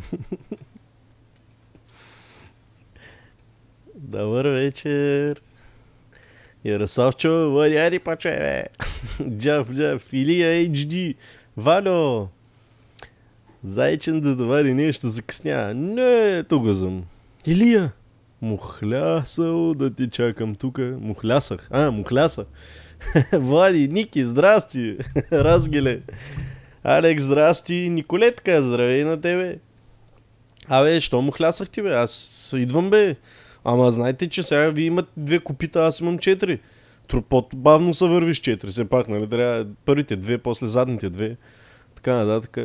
Добър вечер. Ярославчо, ладяри паче, бе. Джав, Илия HD. Валю. Зайчен да довари нещо закъсня. Не, тук съм. Илия. Мухлясал да ти чакам тука. Мухлясах. Мухляса. Влади, Ники, здрасти. Разгеле. Алекс, здрасти. Николетка, здравей на тебе. Абе, що мухлясах ти, бе? Аз идвам, бе. Ама знаете, че сега ви имат 2 копита, аз имам 4. По-бавно се вървиш 4, все пак, нали? Трябва първите 2, после задните 2. Така нататък.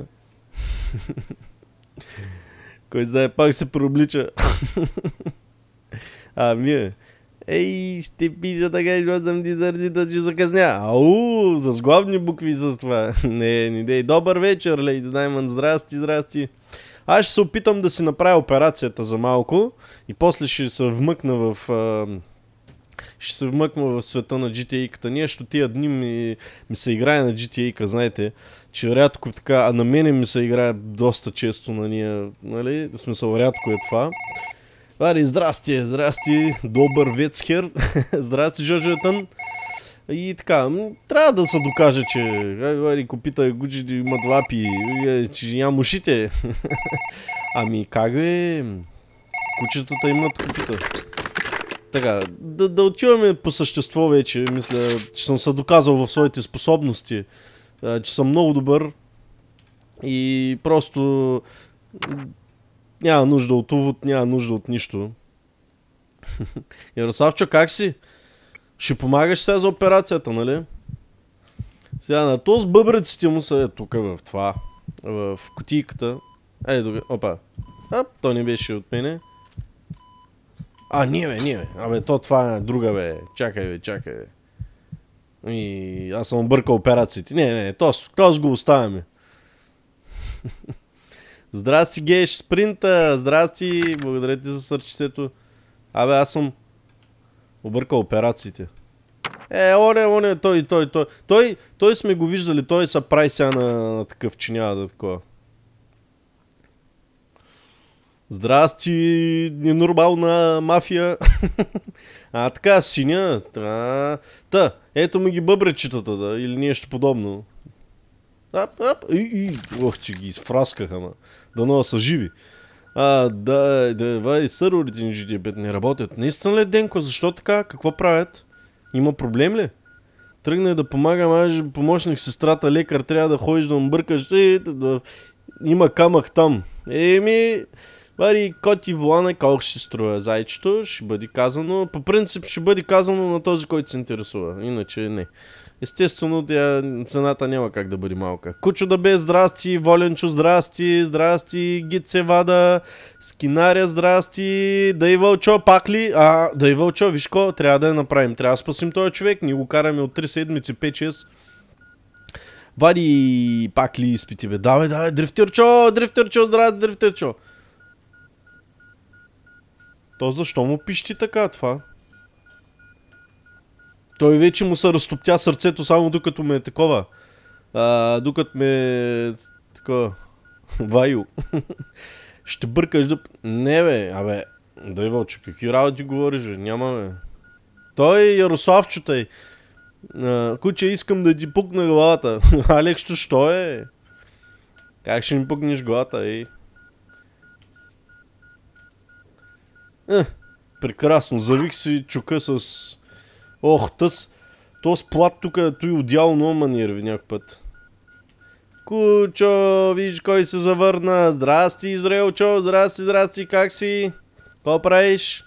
Кой знае, пак се прооблича. Мие. Ей, ще пиша така, защото съм ти сърдита, че закъсня. Ау, с главни букви с това. Не дей. Добър вечер, лейди Даймънд. Здрасти. Аз ще се опитам да си направя операцията за малко и после ще се вмъкна в света на GTA-ката. Нещо тия дни ми се играе на GTA-ка, знаете, че рядко така, а на мене ми се играе доста често на ния, нали, в смисъл рядко е това. Вари, здрасти, добър вецхер, здрасти, Жожетън. И така, трябва да се докаже, че вари, копита гуджи имат лапи, че нямам ушите. Ами как бе? Кучетата имат копита. Така, да отиваме по същество вече. Мисля, че съм се доказал в своите способности, че съм много добър и просто няма нужда от увод, няма нужда от нищо. Ярославчо, как си? Ще помагаш сега за операцията, нали? Сега на този бъбреците му са тук в това, в кутийката. Опа. То не беше от мене. Не бе. Абе, това е друга, бе. Чакай, бе. И аз съм объркал операциите. Не, този го оставяме. Здрасти, Геш, спринта. Здрасти, благодаря ти за сърчетето. Абе, аз съм объркал операциите. Оне, той сме го виждали, той се прави сега на такъв, че няма да такова. Здрасти, ненормална мафия. Така, синя. Ето ми ги бъбречетата, да, или нещо подобно. Ох, че ги изфраскаха, ма. Дано са живи. Вай, сървърите ни GT5 не работят. Наистина ли, Денко, защо така? Какво правят? Има проблем ли? Тръгна да помагам, помощник сестрата, лекар, трябва да ходиш да бъркаш. Има камък там. Вари, коти волана, колко ще струва зайчето, ще бъде казано. По принцип ще бъде казано на този, който се интересува. Иначе не. Естествено, цената няма как да бъде малка. Кучо да бе, здрасти, Воленчо, здрасти, Гицевада, Скинаря, здрасти, Дай Вълчо, пак ли? Дай Вълчо, виж ко, трябва да я направим. Трябва да спасим този човек, ние го караме от 3 седмици, 5-6. Вади, пак ли изпити, бе? Давай, дрифтерчо, здрасти, дрифтерчо. То защо му пищи така това? Той вече му се разтоптя сърцето само докато ме е такова. Докато ме е такова. Ваю. Ще бъркаш да... Не бе, дай Вълчо, какви работи говориш, бе? Няма, бе. Той е Ярославчо тъй. Куче, искам да ти пукна главата. Алекщо, що е? Как ще ми пукнеш главата, прекрасно, завих си чука с... този плат тук, той одял много манерви някой път. Кучо, виж кой се завърна. Здрасти, Израелчо, здрасти, как си? Какво правиш?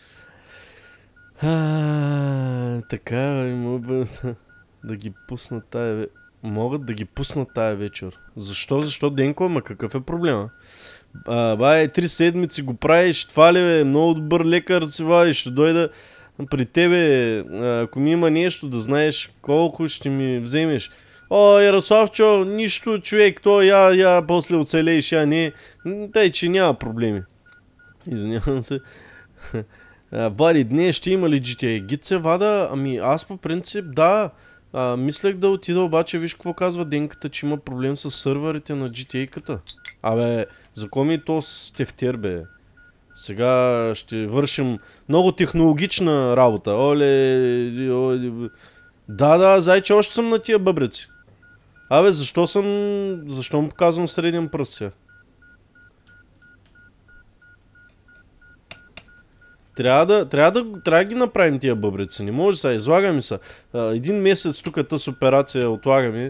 Така, да ги пусна тая... Могат да ги пуснат тая вечер. Защо, Денко? Ама какъв е проблема? 3 седмици го правиш, това ли бе? Много добър лекар си вадиш, ще дойда при тебе, ако ми има нещо да знаеш колко ще ми вземеш. Ярославчо, нищо, човек, я после оцелееш, не. Тъй, че няма проблеми. Извинявам се. Вади, днес ще има ли GTA? Гице вада, аз по принцип, да. Мислех да отида, обаче виж какво казва Денката, че има проблем с сървърите на GTA-ката. Абе, за кой ми то с тефтер, бе? Сега ще вършим много технологична работа. Оле. Да, зайче, още съм на тия бъбреци. Абе, защо му показвам среден пръст сега? Трябва да ги направим тия бъбреци. Не може сега, излагаме се. Един месец тук тъс операция отлагаме.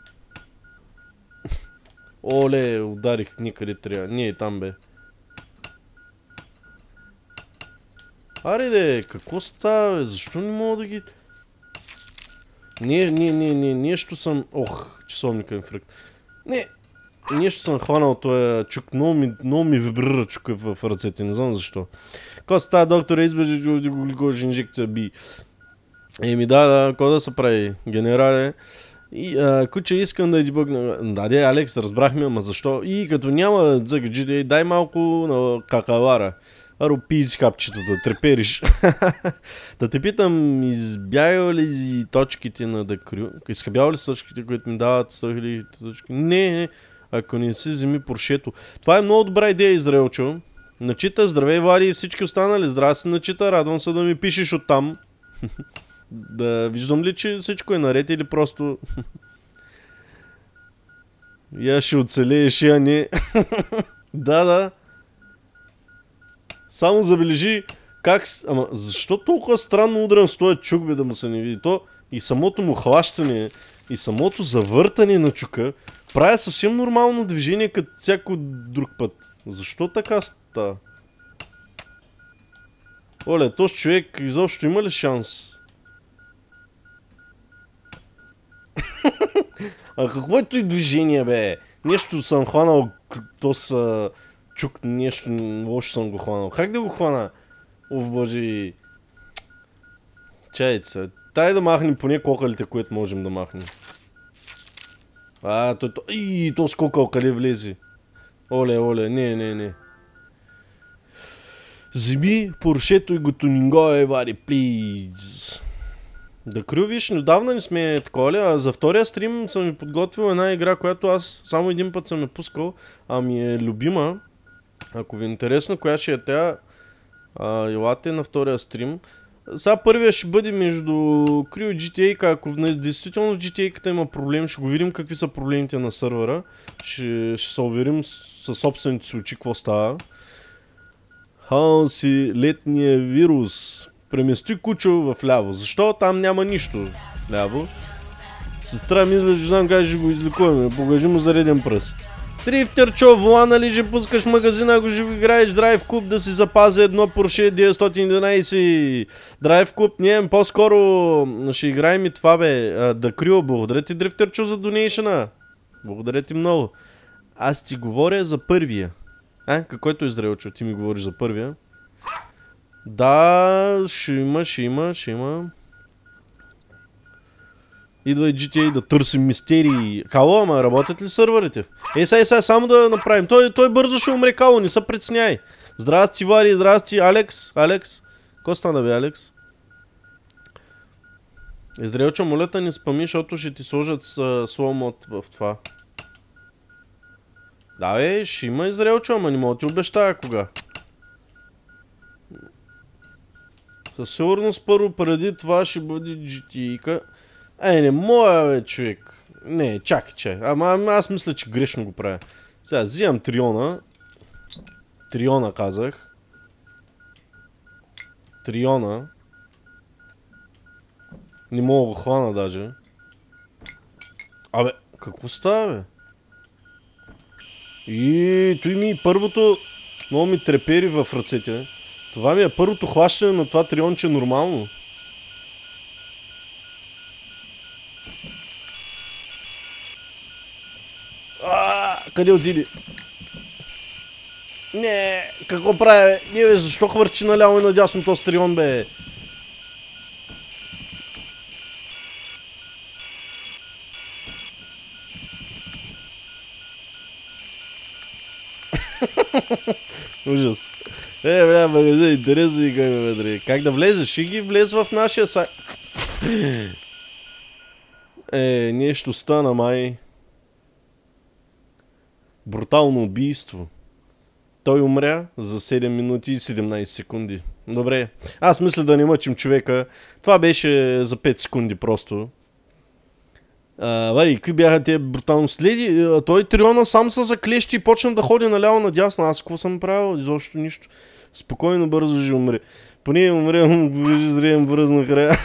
Оле, ударих никъде трябва. Не, там бе. Аре де, какво става бе? Защо не мога да ги... Нещо съм... часовника ми фрък. Нещо съм хванал този чук. Много ми вибрира чука в ръцете, не знам защо. Какво става, доктора, избежи гликоза инжекция би. Да, какво да се прави, генерале? И куче, искам да дебъгна. Да, Алекс, разбрахме, ама защо? И като няма загъджи, дай малко на какавара. Аро, пий с хапчета да трепериш. Да те питам, избягал ли точките на Дакрю? Изхабял ли с точките, които ми дават 100 000 точки? Не, ако не си вземи поршето. Това е много добра идея, Израелчо. Начита, здравей, Влади и всички останали. Здравей си, начита, радвам се да ми пишеш оттам. Да виждам ли, че всичко е наред или просто... Я ще оцелееш, я не. Да. Само забележи как... Ама защо толкова странно удрен с този чук, бе, да му се не види? То и самото му хващане, и самото завъртане на чука прави съвсем нормално движение като всяко друг път. Защо така става? Оле, този човек изобщо има ли шанс? А какво е той движение, бе? Нещо съм хванал, то са... Чук, нещо лошо съм го хванал. Как да го хвана? Боже... Чайца. Тай да махнем поне кокалите, които можем да махнем. То скокал къде влезе. Оле, не. Вземи поршето и готонинго, Вари, плиз. Да крювиш, отдавна не сме такова, а за втория стрим съм ми подготвил една игра, която аз само един път съм я пускал, а ми е любима. Ако ви е интересно, коя ще е тя, елате на втория стрим. Сега първия ще бъде между Crew и GTA, ако действително в GTA-ката има проблем, ще го видим какви са проблемите на сървъра. Ще се уверим със собствените си очи какво става. Хаоси, летния вирус. Премести кучо в ляво. Защо? Там няма нищо ляво. Сестра ми излежи, знам как ще го излекуваме. Покажи му зареден пръст. Дрифтерчо, волана ли ще пускаш в магазина, ако ще играеш Драйв Клуб да си запази едно Porsche 911. Драйв Клуб, не, по-скоро ще играем и това, бе. Да Крю, благодаря ти, Дрифтерчо, за донейшъна. Благодаря ти много. Аз ти говоря за първия. Какойто е Израелчо, ти ми говориш за първия. Да, ще има. Идва и GTA да търсим мистерии. Кало, ама работят ли сървърите? Сега, само да направим. Той бързо ще умре, Кало, не се притесняй. Здрасти, Вари, здрасти, Алекс. Ко стана, бе, Алекс? Израелчо, моля те не спами, защото ще ти сложат slow мод в това. Да, бе, ще има Израелчо, ама не мога да ти обещая кога. Със сигурност първо преди това ще бъде GTA-ка. Не моя, бе, човек. Не, чакай. Ама аз мисля, че грешно го правя. Сега взимам Триона. Триона казах. Триона. Не мога да го хвана даже. Абе, какво става, бе? И той ми първото... Много ми трепери в ръцете. Това ми е първото хващане на това трионче нормално. Къде отиди? Не, какво прави, бе? Не, бе, защо хвърчи наляво и надясно този трион, бе? Ужас. Бля, магазин, интересно и как, бе, как да влезеш? Ще ги влез в нашия сайт. Нещо стана, май. Брутално убийство. Той умря за 7 минути и 17 секунди. Добре. Аз мисля да не мъчим човека. Това беше за 5 секунди просто. Какви бяха те брутално следи? Той Триона сам се заклещи и почна да ходи наляво надясно. Аз какво съм правил? Изобщо нищо. Спокойно, бързо ще умре. Поне умре, зрем връзна края.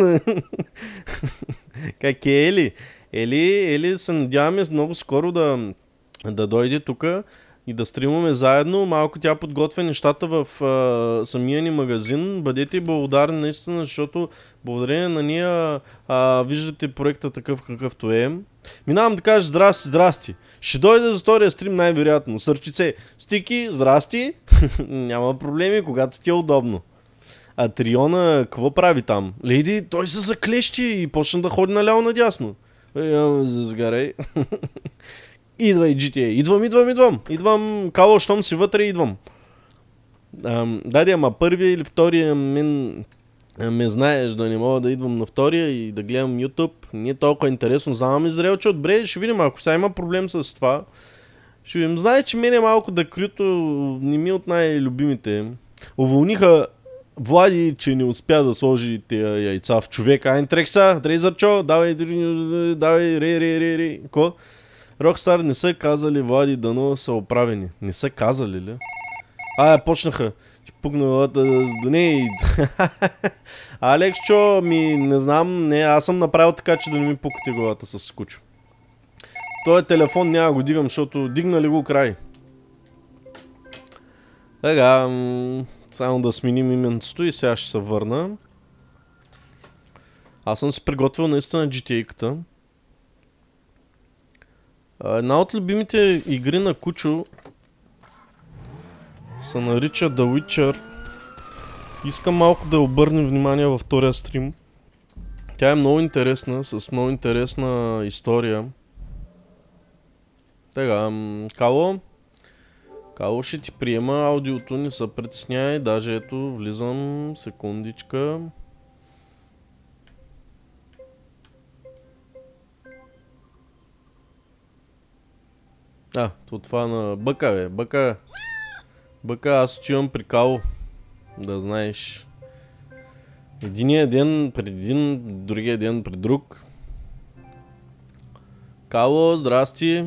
Как е Ели? Ели се надяваме много скоро да дойде тук и да стримаме заедно. Малко тя подготвя нещата в самия ни магазин. Бъдете благодарни наистина, защото благодарение на ние виждате проекта такъв какъвто е. Минавам да кажа здрасти. Ще дойде за втория стрим най-вероятно. Сърчице, стики, здрасти. Няма проблеми, когато ти е удобно. А Триона, какво прави там? Лейди, той се заклещи и почна да ходи наляво надясно. Сгарей. Идвай, GTA. Идвам. Кало, щом си вътре, идвам. Даде, ама първия или втория ме знаеш да не мога да идвам на втория и да гледам YouTube. Не е толкова интересно. Знам ми зрелче отбре, ще видим, ако сега има проблем с това. Ще видим. Знаеш, че мен е малко да крито, не ми от най-любимите. Уволниха Влади, че не успя да сложи тия яйца в човека. Айнтрекса, Трейзърчо, давай, рей. Ко? Rockstar не са казали Влади дано са оправени. Не са казали ли? Почнаха. Ти пукна главата до нея. Алексчо, не знам, аз съм направил така, че да не ми пукате главата с скучо. Той телефон няма го дигам, защото дигнали го край. Така, само да сменим именцето и сега ще се върна. Аз съм си приготвил наистина GTA-ката. Една от любимите игри на Кучо се нарича The Witcher. Искам малко да обърнем внимание във втория стрим. Тя е много интересна, с много интересна история. Така, Кало ще ти приема аудиото, не се притесняй, даже ето влизам, секундичка. Това на Бъка, бе, Бъка, аз отивам при Кало, да знаеш. Единия ден пред един, другия ден пред друг. Кало, здрасти.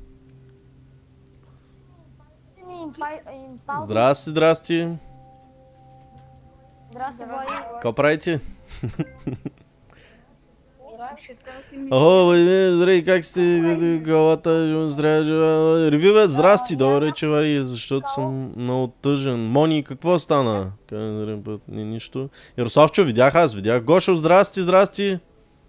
Здрасти. Здрасти, Какво правите? Влади. Как сте? Главата, здраве, ревювет, здрасти, добре, че защото съм много тъжен. Мони, какво стана? Нищо. Ярославчо, видях. Гошо, здрасти.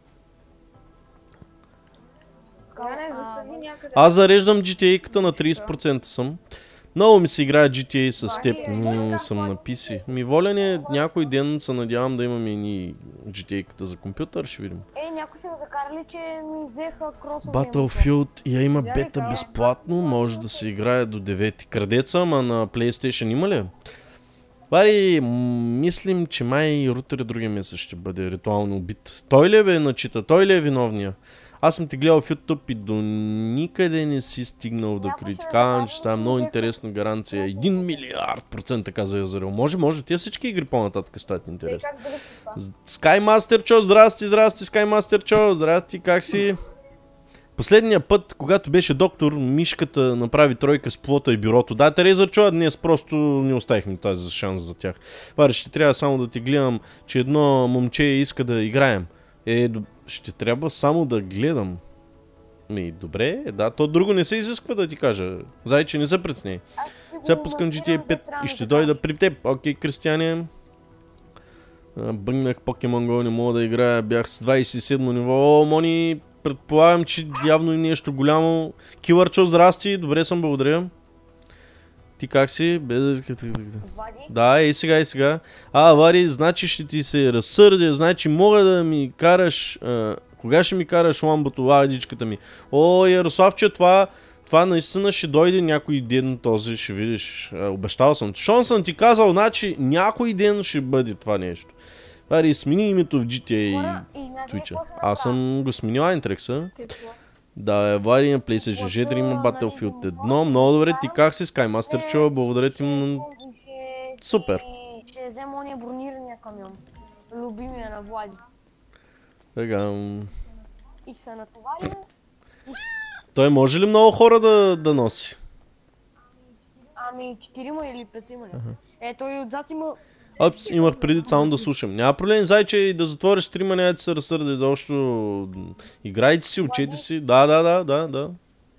Аз зареждам GTA-ката на 30% съм. Много ми се играе GTA с теб, но съм на PC. Воля някой ден се надявам да имаме и GTA-ката за компютър, ще видим. Някой се ме закарали, че ми взеха кросове. Battlefield я има бета безплатно, може да се играе до 9. Крадеца, ама на PlayStation има ли? Вари, мислим, че май Рутер другия месец ще бъде ритуално убит. Той ли бе начита? Той ли е виновния? Аз съм те гледал в YouTube и до никъде не си стигнал да критикавам, че става много интересна гаранция. 1 милиард процента казва Язарел. Може. Те всички игри по-нататък стават интересни. Скаймастерчо, здрасти, Скаймастерчо, здрасти, как си? Последния път, когато беше доктор, мишката направи тройка с плота и бюрото. Да, Терезърчо, днес просто не оставихме тази шанс за тях. Варе, ще трябва само да ти гледам, че едно момче иска да играем. Ще трябва само да гледам. Добре, да, то друго не се изисква да ти кажа. Зайче, не се прецени. Сега пускам GTA 5 и ще дойда при теб. Окей, Кристияне. Бъгнах Pokemon Go, не мога да играя. Бях с 27 ниво. Мони, предполагам, че явно и нещо голямо. Килърчо, здрасти, добре съм, благодаря. Ти как си? Да, сега. Вари, значи ще ти се разсърдя, значи мога да ми караш... Кога ще ми караш ламбото, ладичката ми? Ярославче, това наистина ще дойде някой ден този, ще видиш. Обещал съм. Щом съм ти казал, значи някой ден ще бъде това нещо. Вари, смени името в GTA и Twitch. Аз съм го сменил Айнтрекса. Да, Влади на PlayStation 4 има Battlefield 1. Много добре, ти как си, Skymmaster, чува, благодаря ти. Супер. Ще взема ония бронирания камион. Любимия на Влади. Сега. И се натоваря. Той може ли много хора да носи? Ами 4 или 5 ли? Той отзад има... Опс, имах преди само да слушам. Няма проблем, зайче, и да затвориш стрима, няма да се разсърди защо. Играйте си, учете си. Да.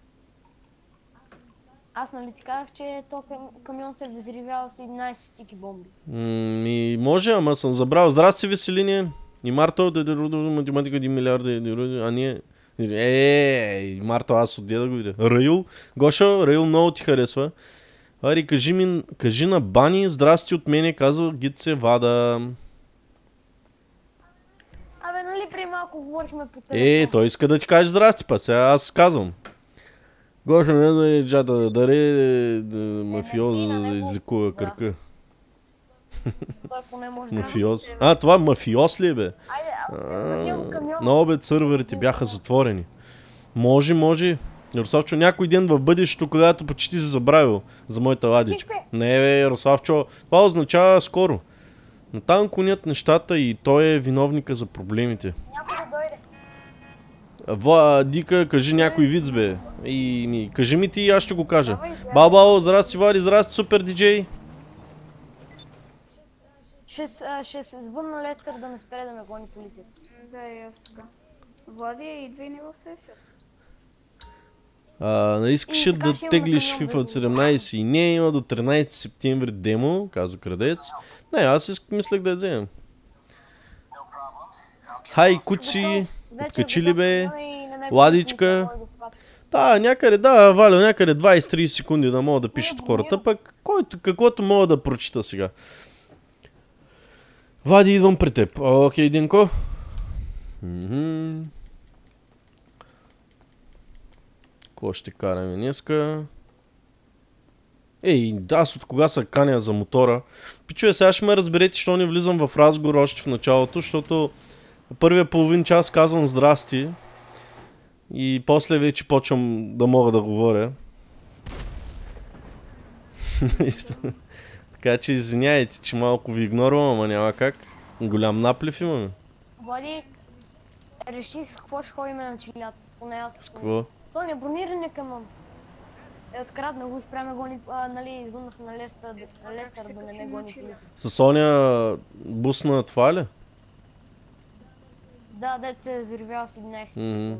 Аз нали ти казах, че този камион се взривява с 11 стики бомби. Може, ама съм забрал. Здрасти, Веселине. И Марто, математика 1 милиарда, а ние... Марто, аз отде да го видя. Раил, Гошо, Раил много ти харесва. Ари, кажи на Бани, здрасти от мене, казва Гитце Вада. Абе, нали преди малко говорихме по телефон? Той иска да ти каже здрасти, па сега аз казвам. Гошо, не да е джата да даре мафиоз да изликува кръка. Той поне може да... Мафиоз. Това мафиоз ли е, бе? На обед сървърите бяха затворени. Може. Ярославчо, някой ден в бъдещето, когато почти си забравил за моята ладичка. Не, бе, Ярославчо, това означава скоро. Но там клонят нещата и той е виновника за проблемите. Някой да дойде. Дика, кажи някой виц, бе. Кажи ми ти и аз ще го кажа. Бао, здрасти, Вари, здрасти, супер диджей. Ще се звънна Лестър да не спре да ме гони полицията. Да, и аз така. Влади, идва и не в сесията. Искаше да теглиш FIFA 17 и не има до 13 септември демо, казва Крадец. Не, аз мислех да я вземем. Хай, кучи, откачи ли, бе? Ладичка. Някъде, Валя, някъде 20-30 секунди да мога да пишат хората, пък каквото мога да прочита сега. Влади, идвам при теб. Окей, Динко. Какво ще караме днеска? Аз от кога се каня за мотора? Пичове, сега ще ме разберете, що не влизам в разговор още в началото, защото първия половин час казвам здрасти и после вече почвам да мога да говоря. Така че извиняйте, че малко ви игнорвам, ама няма как. Голям наплив имаме. Влади, реших с какво ще ходим на чилят. Поне аз. С какво? Соня, брониране към открадна го, спряме гони, нали, извъннах на Лестър да не ме гони полиция. С Соня бусна това ли? Да, дете се взривява с 11.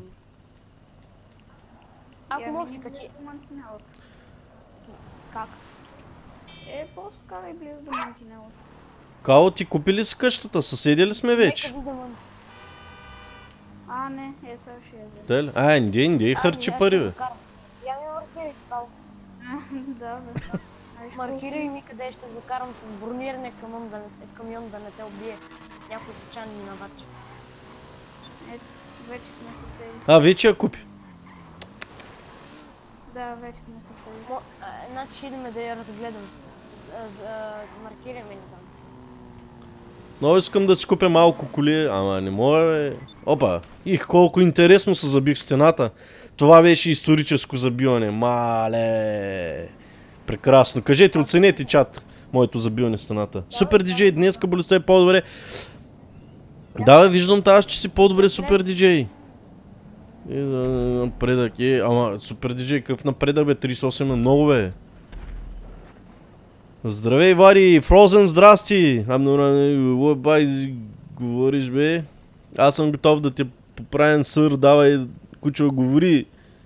Ако мога си качи... Как? Просто карай близо до мантинелата. Као, ти купи ли си къщата? Съседи ли сме вече? Не, сега ще я Те взема. ли? Не харчи пари, бе. Я ми маркирай, Као. Да, бе. Маркирай ми къде ще закарам с брониране камион да не те убие някой случайно навач. Ето, вече сме съседи. Вече я купи. Да, вече сме съседи. Значи ще идеме да я разгледам. Маркирай ми там. Много искам да си купя малко коли, ама не мога, бе. Опа, колко интересно се забих стената. Това беше историческо забиване, мале. Прекрасно. Кажете, оценете чат, моето забиване стената. Супер диджей, днеска болестта е по-добре. Да, виждам тази, че си по-добре супер диджей. Напредък ама супер диджей, какъв напредък, бе, 38 е много, бе. Здравей, Вари! Фрозен, здрасти! Лъбай, говориш, бе. Аз съм готов да те поправим, сър, давай, кучо, говори.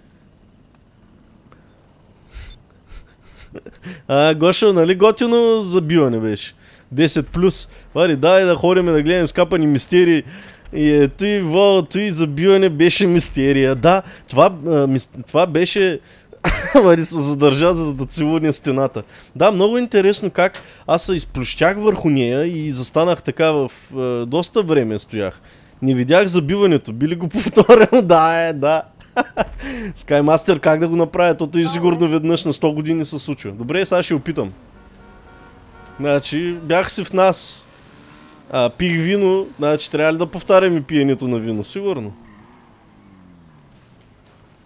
Гошо, нали готино забиване беше? 10+. Вари, дай да ходим да гледаме скапани мистерии. И той забиване беше мистерия. Да, това беше... Вари се задържа, за да целуне стената. Да, много интересно как аз се изплющях върху нея и застанах така в доста време стоях. Не видях забиването, би ли го повторил? Да. Skymmaster, как да го направя? Тото и сигурно веднъж на 100 години се случва. Добре, сега ще опитам. Значи, бях си в нас. Пих вино, значи трябва ли да повтаряме пиенето на вино? Сигурно.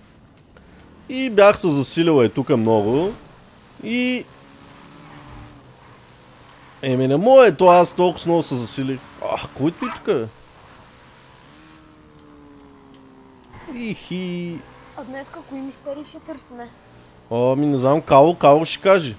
И бях се засилил тук много. И... не мое, то аз толкова много се засилих. Кой ти тук е? Ихи... А днеска кои мистерии ще търсиме? Не знам, Кало ще каже.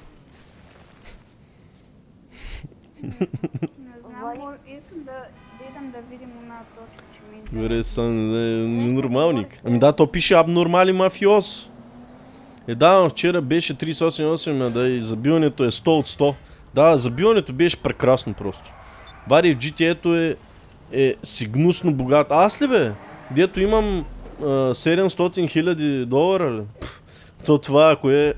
Не знам, искам да идем да видим една точка, че ми интересно. Добре, са ненормалник. Да, то пише абнормали мафиоз. Вчера беше 388, да, и забиването е 100 от 100. Да, забиването беше прекрасно просто. Бари в GTA-то е си гнусно богат. Аз ли бе? Дето имам 700 $000 ли? То това, ако е...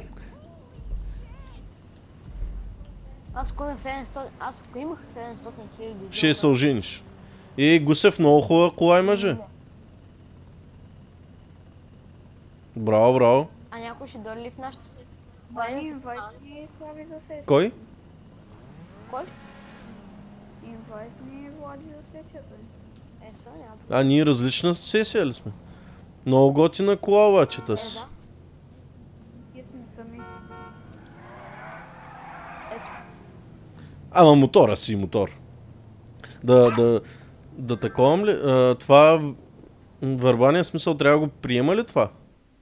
Аз ако имах 700 хиляди... Ще се ожениш. Гусев, много хубава кола има же. Браво. А някой ще дойде ли в нашата сесия? Вани, инвайт ни Слави за сесията. Кой? Кой? Инвайт ни Влади за сесията. Са, няма. Ние различна сесия ли сме? Много готина кола обаче тъс. Да. Ние сме сами. Ама мотора си мотор. Да таковам ли? Това върбания смисъл трябва да го приема ли това?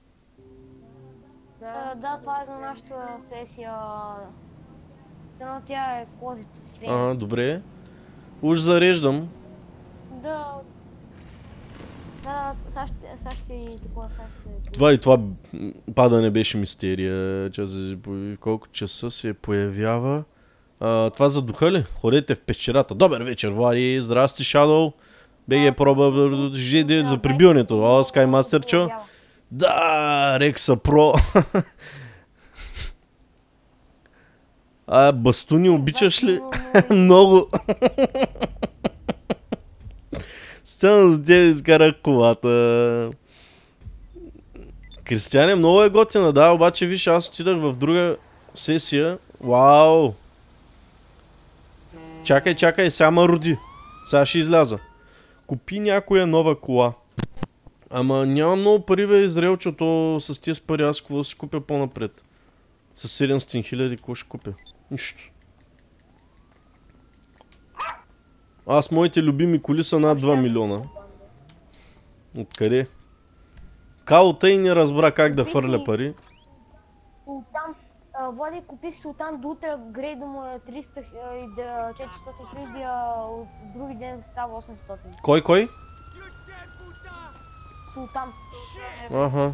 Да, това е за нашата сесия. Но тя е козите в Добре. Уж зареждам. Сега ще и такова, Това падане беше мистерия. В колко часа се появява. Това за духа ли? Ходете в пещерата. Добър вечер, Влади. Здрасти, Shadow. БГ проба за прибиването. Скаймастерчо. Да, Рекса Про. Бастуни обичаш ли? Много. Специално за тебе изкарах колата. Кристияне, много е готина, да, обаче виж, аз отидах в друга сесия. Вау! Чакай, сега ма роди. Сега ще изляза. Купи някоя нова кола. Ама няма много пари, бе, Израелчето, с тези пари аз какво си купя по-напред. С 700 000 какво ще купя? Нищо. Аз моите любими коли са над 2 милиона. Откъде? Као тъй не разбра как да фърля пари. Султан, Влади, купи Султан до утре, грейда му е 300 и 400 хиляди, а от други ден става 800. Кой? Султан. Аха.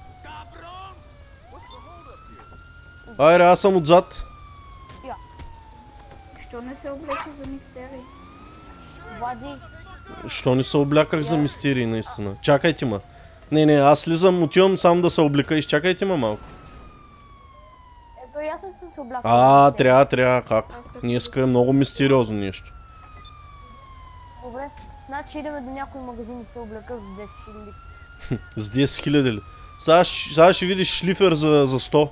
Айде, аз съм отзад. Що не се облече за мистерии? Влади. Що не се обляках за мистерии, наистина? Чакайте ма. Не, аз слизам, отивам само да се облека, изчакайте ма малко. Ето и аз не съм се облякал. Трябва, как? Днеска е много мистериозно нещо. Добре, значи идеме до някой магазин и се облека за 10 000. С 10 000 ли? Сега ще видиш шлифер за 100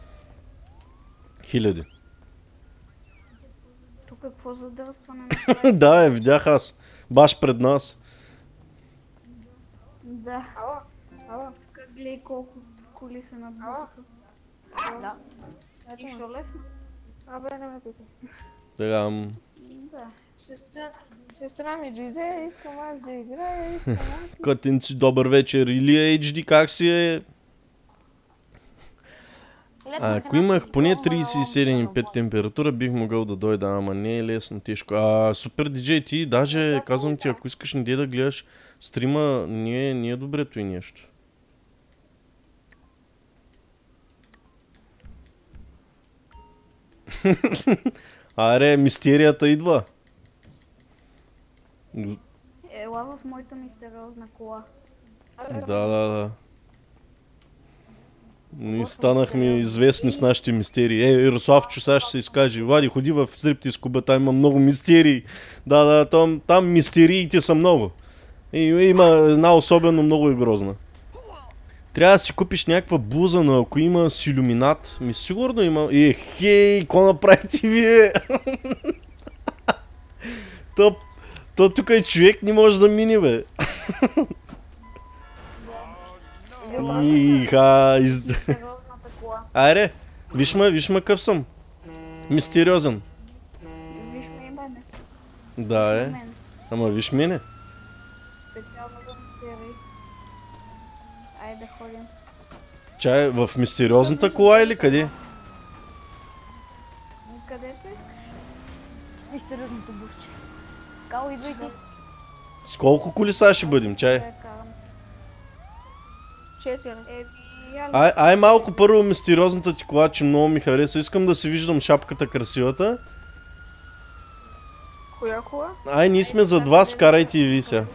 000. Тук какво задърстване направи? Да, видях аз. Баш пред нас. Да. Ало. Тук гледай колко коли се набутаха. Да. И що лесно? Не ме питай. Така. Да. Сестра ми дойде, искам аз да играя, искам аз... Кътенци, добър вечер. Илия HD, как си е? Ако имах поне 37,5 температура, бих могъл да дойда, ама не е лесно, тежко. Супер диджей, ти даже казвам ти, ако искаш не да гледаш стрима, не е добрето и нещо. Аре, мистерията идва. Ела в моята мистериозна кола. Да. Ние станахме известни с нашите мистерии. Ярославчо сега ще се изкаже. Влади, ходи в стриптиз клуба, там има много мистерии. Да, там мистериите са много. Има една особено много и грозна. Трябва да си купиш някаква блуза, но ако има с илюминат, сигурно има... Хей, какво направите вие? То тук и човек не може да мине, бе. Иха, Мистериозната кола. Айде, виж ма къв съм. Мистериозен. Виж ме и мене. Да, Мен. Ама виж мене. Специално за мистерии. Айде да ходим. Чай, в мистериозната кола или къде? Където искаш. Мистериозното бухче. Као, идвай ти. С колко колеса ще бъдем, чай? Да я карам. 4. Ай малко първо мистериозната ти кола, че много ми харесва. Искам да си виждам шапката красивата. Коя кола? Ай, ние сме зад вас, карайте и ви сега.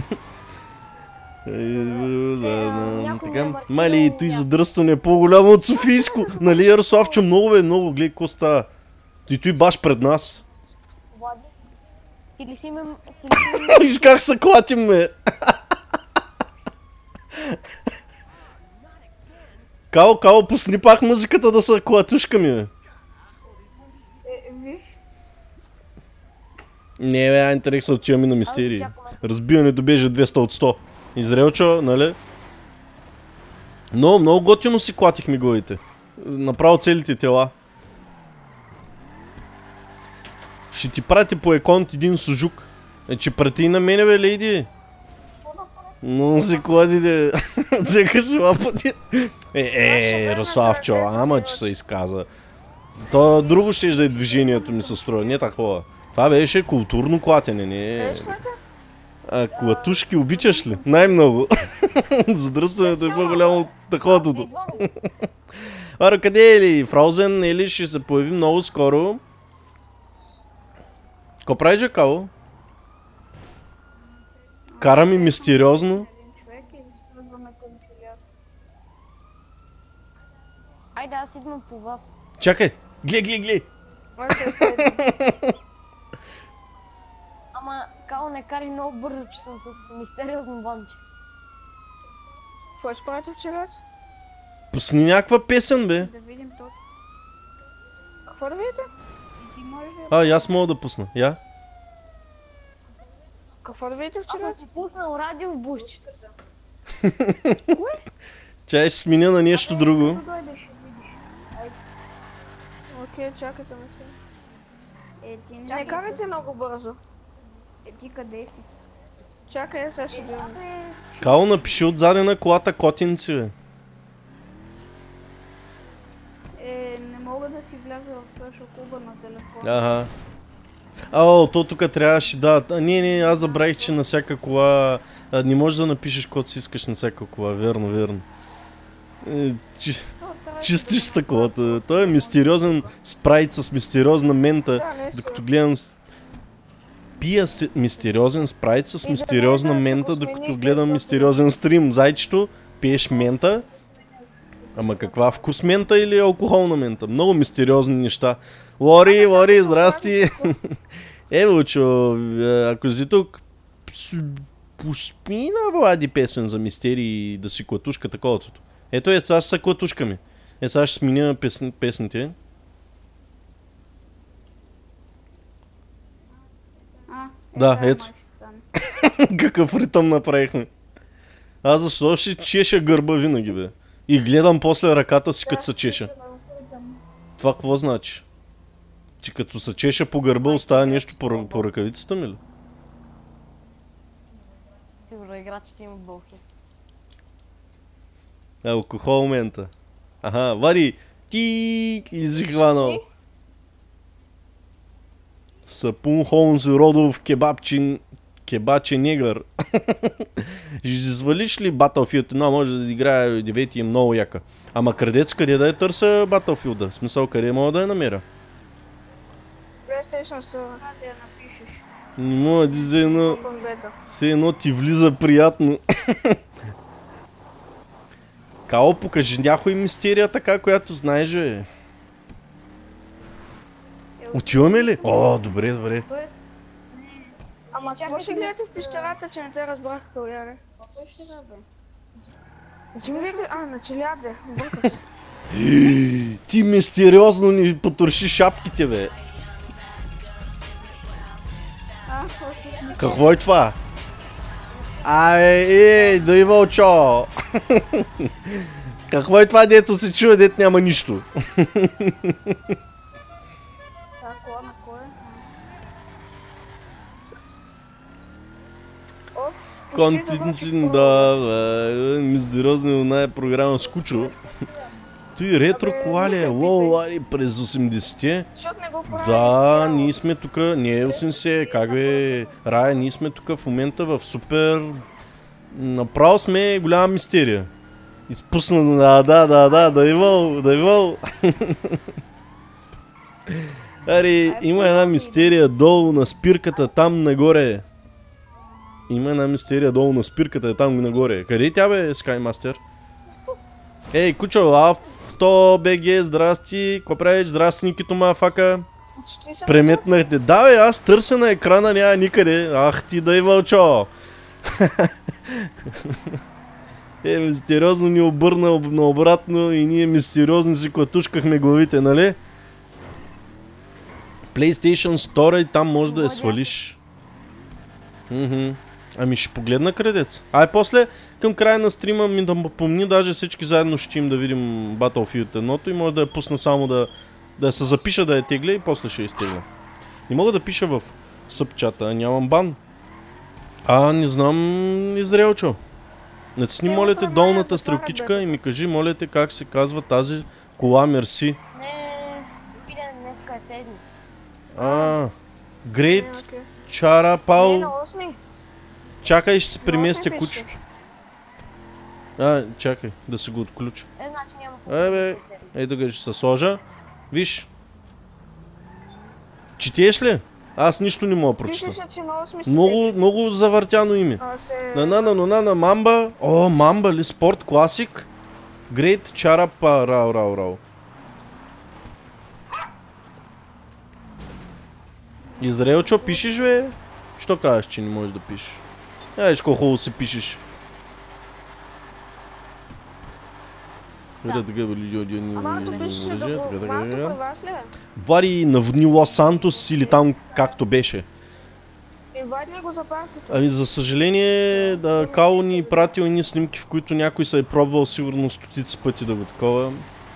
Така, мали, той задръстване е по-голямо от Софийско. Нали, Ярославчо, много, гледай какво става. И той баш пред нас. Влади. Ти ли си ме... Виж как се клатим, бе. Као, пусни пак музиката да са клатушками, бе. Виж. Не, бе, Айнтерек се отиваме на мистерии. Разбиването беше 200 от 100. Изрелчо, нали? Но много готино си клатихме главите. Направо целите тела. Ще ти прати по еконт един сужук. Че прати и на мене, бе, лейди. Но си кладите. Взекаш лапати. Ярославчо, ама че се изказа. То друго ще да е движението ми се строя, не такова. Това беше културно клатене, не. Клатушки обичаш ли? Най-много. Задръстването е по-голямо от таковото. Ара, къде е ли? Фраузен или ще се появи много скоро. Ко прави Жакало? Кара ми мистериозно. Айде, аз идвам по вас. Чакай! Гле! Ама, Као, не карай много бързо, че съм с мистериозно банче. Какво ще правите вчера? Пусни някаква песен, бе. Да видим то. Какво да видите? И ти можеш да... И аз мога да пусна. Я? Какво да видите Аз вчера? съм си пуснал радио в бушчета. Чай ще сменя на нещо друго. Дойдеш, ще видиш. Окей, чакайте ме сега. Ти Не карайте много бързо. Ти къде си? Чакай, сега ще дойдем. Као, напиши отзаде на колата котинци, бе. Не мога да си вляза в social клуба на телефона. Ага. То тук трябваше, да. Не, аз забравих, че на всяка кола... Не можеш да напишеш код си искаш на всяка кола, верно. Чистища колата. Той е мистериозен спрайт с мистериозна мента, докато гледам... Пия мистериозен спрайт с мистериозна мента, докато гледам мистериозен стрим. Зайчето, пиеш мента. Ама каква? Вкус мента или алкохолна мента? Много мистериозни неща. Лори, здрасти! Вълчо, ако си тук, поспи на Влади песен за мистерии да си клатушка таковато. Ето сега ще са клатушками. Сега ще сменя песните. Да, ето. Какъв ритъм направихме. Аз защо ще чеша гърба винаги, бе? И гледам после ръката си, като се чеша. Това какво значи? Че като се чеша по гърба, остава нещо по ръкавицата ми ли? Сигурно играчите имат болки. Алкохол мента. Аха, Вари! Ти ли хванал? Сапун Холмс Родов кебаче негър. Ще извалиш ли Battlefield 1? Може да играе 9 и е много яка. Ама крадец, къде да я търся Battlefield-а? В смисъл, къде мога да я намеря? PlayStation Store. Да я напишеш. Не мога да за едно... Все едно ти влиза приятно. Као, покажи някой мистерия така, която знаеш, бе. Отиваме ли? О, добре. Ама какво ще гледате в пещерата, че не те разбраха, Каляре? Какво ще да бе? На челяде, бърка се. Ти мистериозно ни потърши шапките, бе. Какво е това? Дай Вълчо! Какво е това, дето се чува, дето няма нищо? Това кола на кой? Оф, Континент, да, мистериозни оная програма с Кучо. Той ретро кола ли е? Лоу, али през 80-те? защото не го прави. Да, ние сме тук, не е 80, как бе, Рая, ние сме тук в момента в супер... Направо сме голяма мистерия. Изпусна, да е вол. Ари, има една мистерия долу на спирката, там нагоре. Има една мистерия долу на спирката, там нагоре. Къде е тя, бе, Скаймастер? Ей, кучо, авто, БГ, здрасти. Ко правиш? Здрасти, Никито мафака. Почти съм Преметнахте. Да, бе, аз търся на екрана, няма никъде. Ах ти да и вълчо. Мистериозно ни обърна наобратно и ние мистериозно си клатушкахме главите, нали? PlayStation Store и там може да я свалиш. Ами ще погледна кредец. Ай, после към края на стрима ми да помни, даже всички заедно ще им да видим Battlefield 1 и може да я пусна само да се запиша да я тегля и после ще изтегля. Не мога да пиша в събчата, нямам бан. Не знам, Израелчо. Натисни, моля те, долната стрелкичка и ми кажи, моля те, как се казва тази кола, мерси. Не, днеска е седми. Great Чара Пал. Не, на 8. Чакай, ще се преместя пише. кучето. Чакай, да се го отключа. Значи няма Бе, ей тук ще се сложа. Виж. Четеш ли? Аз нищо не мога прочита. Пише, че на 8 Много завъртяно име. На Мамба. О, Мамба ли? Спорт класик. Great Чарапа Рау. Израелчо, пишеш, бе? Що казваш, че не можеш да пишеш? Виж колко хубаво си пишеш. Малко пише да го... Малко при вас ли е? Вари навни Лос Сантос или там както беше. Вадни го за партито. Ами за съжаление, Као ни пратил едни снимки, в които някой се е пробвал сигурно стотици пъти да го такова.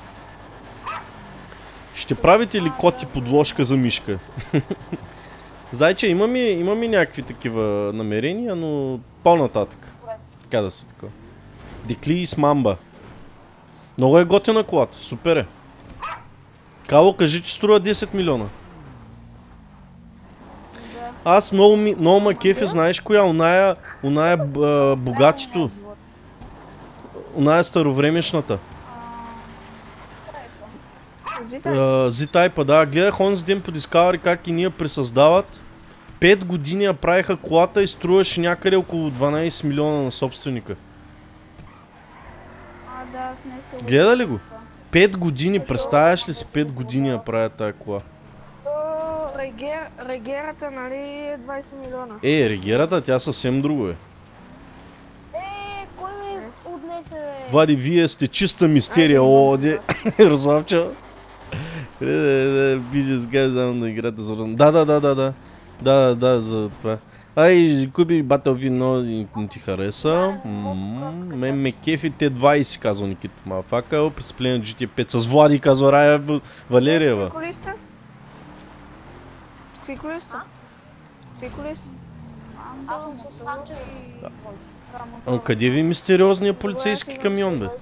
Ще правите ли коти подложка за мишка? Зайче, имаме някакви такива намерения, но по-нататък. Така да се такова. Декли с Мамба. Много е готина колата, супер е. Кало, кажи, че струва 10 милиона. Аз много ма кефи, знаеш коя? Оная богатито. Оная старовремешната. Z-Type, да. Гледах онзи ден по Discovery как и ние пресъздават. 5 години я правиха колата и струваше някъде около 12 милиона на собственика. Гледа ли го? 5 години, представяш ли си 5 години я правят тая кола? То регерата, нали, е 20 милиона. Регерата, тя съвсем друго е. Кой ми отнесе? Влади, вие сте чиста мистерия, оде. Розовчо. Бизнес гай, знам да играта за... Да, за това. Купи Battlefield 1 и ти хареса. Мен ме кефи те 20, казва Никита мафака. Престъпление на GTA 5 с Влади, казва Рая Валериева. Какви коли сте? Аз съм с Санчо и... Къде ви мистериозният полицейски камион, бе?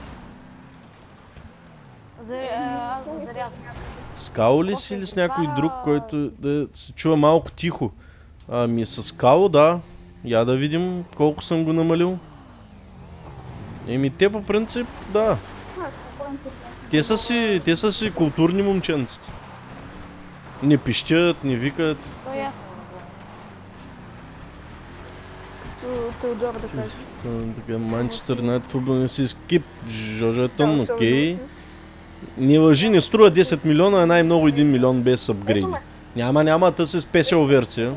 Заряд. С Као ли си или с някой друг, който да се чува малко тихо? Ами с Као, да. Я да видим колко съм го намалил. Те по принцип, да. Те са си културни момченците. Не пищят, не викат. Теодор да кажа. Така, Манчестър Юнайтед футболния си скип. Жожетън, окей. Не лъжи, не струва 10 милиона, а най-много 1 милион без апгрейди. Няма, тъс е спешъл версия.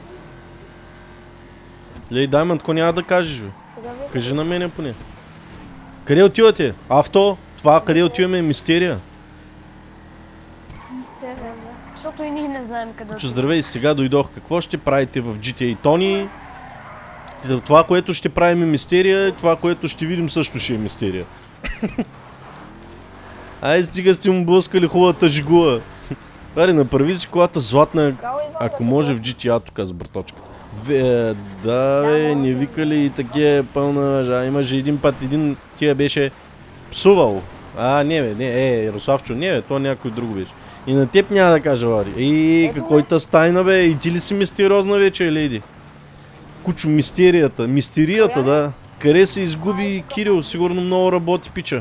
Лей, Даймонд, ко няма да кажеш, бе? Кажи на мене поне. Къде отивате? Авто? Това къде отиваме е мистерия. Защото и ние не знаем къде отиваме. Здравей, сега дойдох. Какво ще правите в GTA Tony? Това, което ще правим е мистерия, това, което ще видим също ще е мистерия. Ай, стига сте му блъскали хубавата жигула. Аре, направи си колата златна, ако може в GTA тук с браточката. Да, бе, не викали и такива пълна лъжа. Имаше един път, един тия беше псувал. Не бе, не, Ярославчо, не бе, то някой друг беше. И на теб няма да кажа, Влади. Какой та стайна, бе, и ти ли си мистериозна вече, леди? Кучо, мистерията, да. Къде се изгуби Кирил? Сигурно много работи, пича.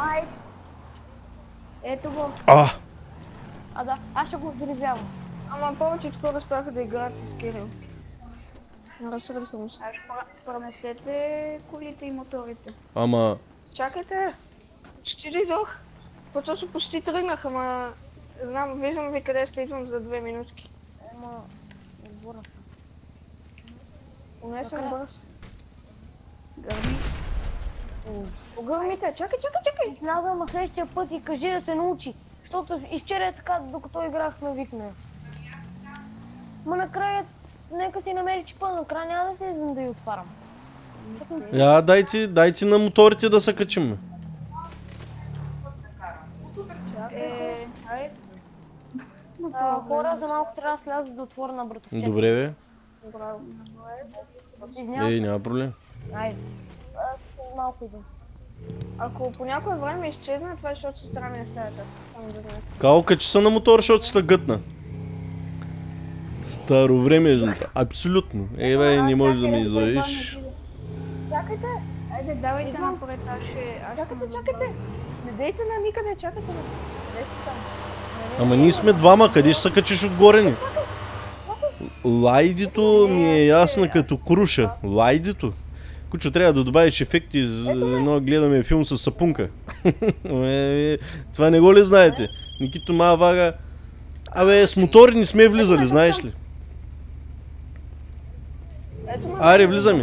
Ето го. Да, аз ще го взривявам. Ама повечето хора спяха да играят с Кирил. Разсърдвам се. Пронесете колите и моторите. Ама... Чакайте! Почти дойдох. Просто почти тръгнах, ама... Знам, виждам ви къде сте, идвам за 2 минутки. Отбора съм. Поне съм бърз. Гърми. Огърмите, чакай! Излязам на следващия път и кажи да се научи. Защото и вчера е така, докато играхме викна. Ма накрая, нека си намери чипа, накрая няма да се да я отварям. Дайте на моторите да се качим. Хора, за малко трябва да сляза да отворя на братовчета. Добре, бе. Извинявам се. Няма проблем. Айде. Аз малко идвам. Ако по някое време изчезна, това е защото се страми на стаята. Само да знаете. Као, качи се на мотор, защото си гътна. Старовремежната. Абсолютно. Бе, не можеш да ме излъжиш. Чакайте! Айде, давайте напред, аз съм Чакайте! Не дейте на никъде, чакайте ме. Къде сте там? Ама ние сме двама, къде ще се качиш отгоре ни? Лайдито ми е ясна като круша. Лайдито. Кучо, трябва да добавиш ефекти за едно гледаме филм с сапунка. Това не го ли знаете? Никито Мавага. Абе, с мотори не сме влизали, знаеш ли? Аре, влизаме.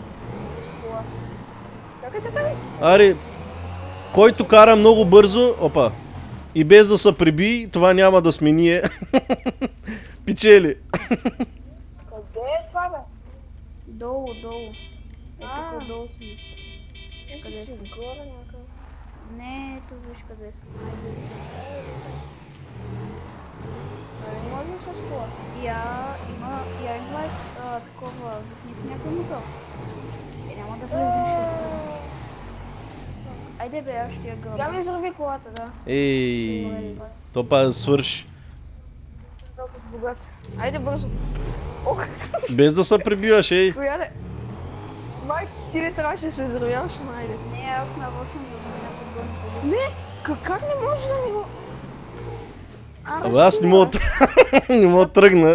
Аре, който кара много бързо, и без да се приби, това няма да сме ние. Печели. Къде е това, бе? Долу. Тук долу сме. Къде си? Горе някъде. Не, ето виж къде са. Може ли с кола? Има такова, вихни си някой мотор. Няма да влезем, ще се... Айде бе, аз ще я гърба. Я ми израви колата, да. То па да свърши. Толкова богат. Айде бързо. Без да се прибиваш, Кояде. Май, ти не трябваше да се изравяваш, но айде. Не, аз нарочно да ме някой бъде. Не, как не може да ми го... Абе, аз не мога да тръгна.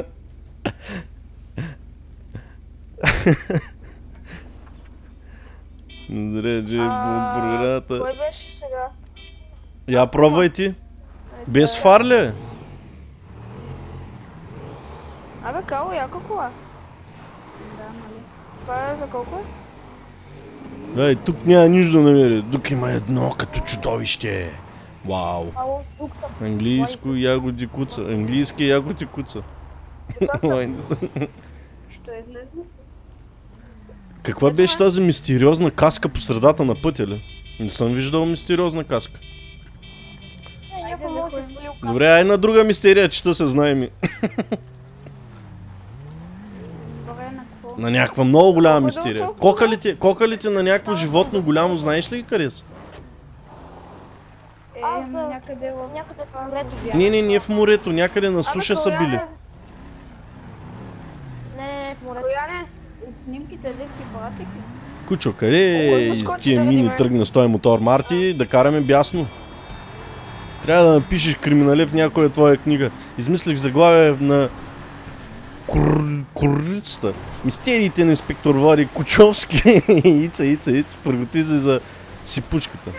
Здравей, Джей, от програмата. Кой беше сега? Я пробвай ти. Без фар ли? Абе, Кало, яка кола. Да, нали. Това е за колко е? Ай, тук няма нищо да намери. Тук има едно като чудовище. Вау. Английско ягоди куца. Английски ягоди куца. Що е излезна? Каква беше тази мистериозна каска по средата на пътя, ли? Не съм виждал мистериозна каска. Добре, ай на друга мистерия, чета се знае ми. На някаква много голяма мистерия. Кокалите на някакво животно голямо, знаеш ли къде са? Някъде в морето бяха. Не в морето, някъде на суша са били. Не, в морето. От снимките ли ти пратих? Кучо, къде из тия мини тръгна с този мотор, Марти, да караме бясно? Трябва да напишеш криминале в някоя твоя книга. Измислих заглавие на Курицата. Мистериите на инспектор Влади Кучовски. Ица, приготви се за сипучката.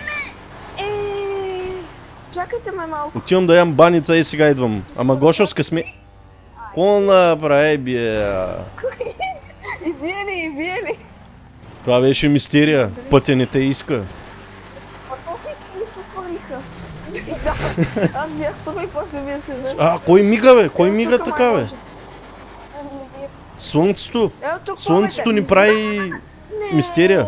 Чакайте ме малко. Отивам да ям баница и сега идвам. Ама Гошовска сме... Ко направи, бе? И вие ли? Това беше мистерия. Пътя не те иска. А то всички ми потвориха. Аз бях това и после вие се взех. Кой мига, бе? Кой мига така, бе? Слънцето. Ето тук Слънцето ни прави мистерия.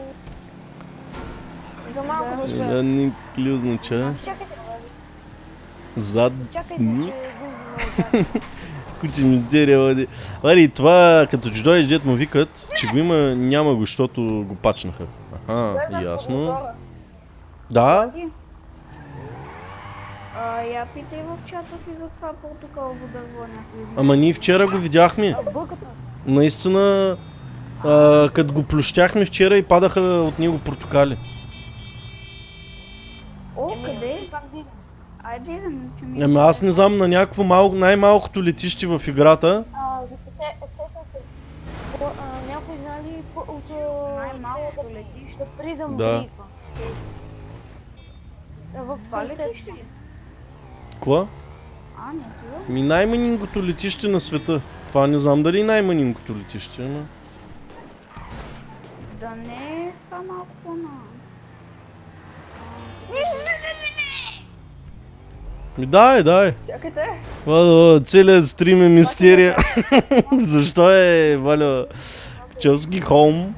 За малко да успея. Да ни клюзна, че. Чакайте, Зад. чакайте, че е много отзад. Куче мистерия, бъде. Ари, това като че дойдеш дет му викат, че го има, няма го, защото го пачнаха. Аха, ясно. Да? Я питай в чата си за това протоколово дърво някой знае. Ама ние вчера го видяхме. Бърката. Наистина, като го плющяхме вчера и падаха от него портокали. О, къде? Айде да научим. Ами аз не знам, на някакво най-малкото летище в играта. Сещам се. Някой знали от Най-малкото летище. да Призъм Да. Брейк. В Това сърцето. летище ли? Ква? Не това. Ми най-манингото летище на света. Това не знам дали е най-манингото летище, но... Да не е това малко по-на... Ми дай. Чакайте. Целият стрим е мистерия. Защо е, Валя, Челски Холм?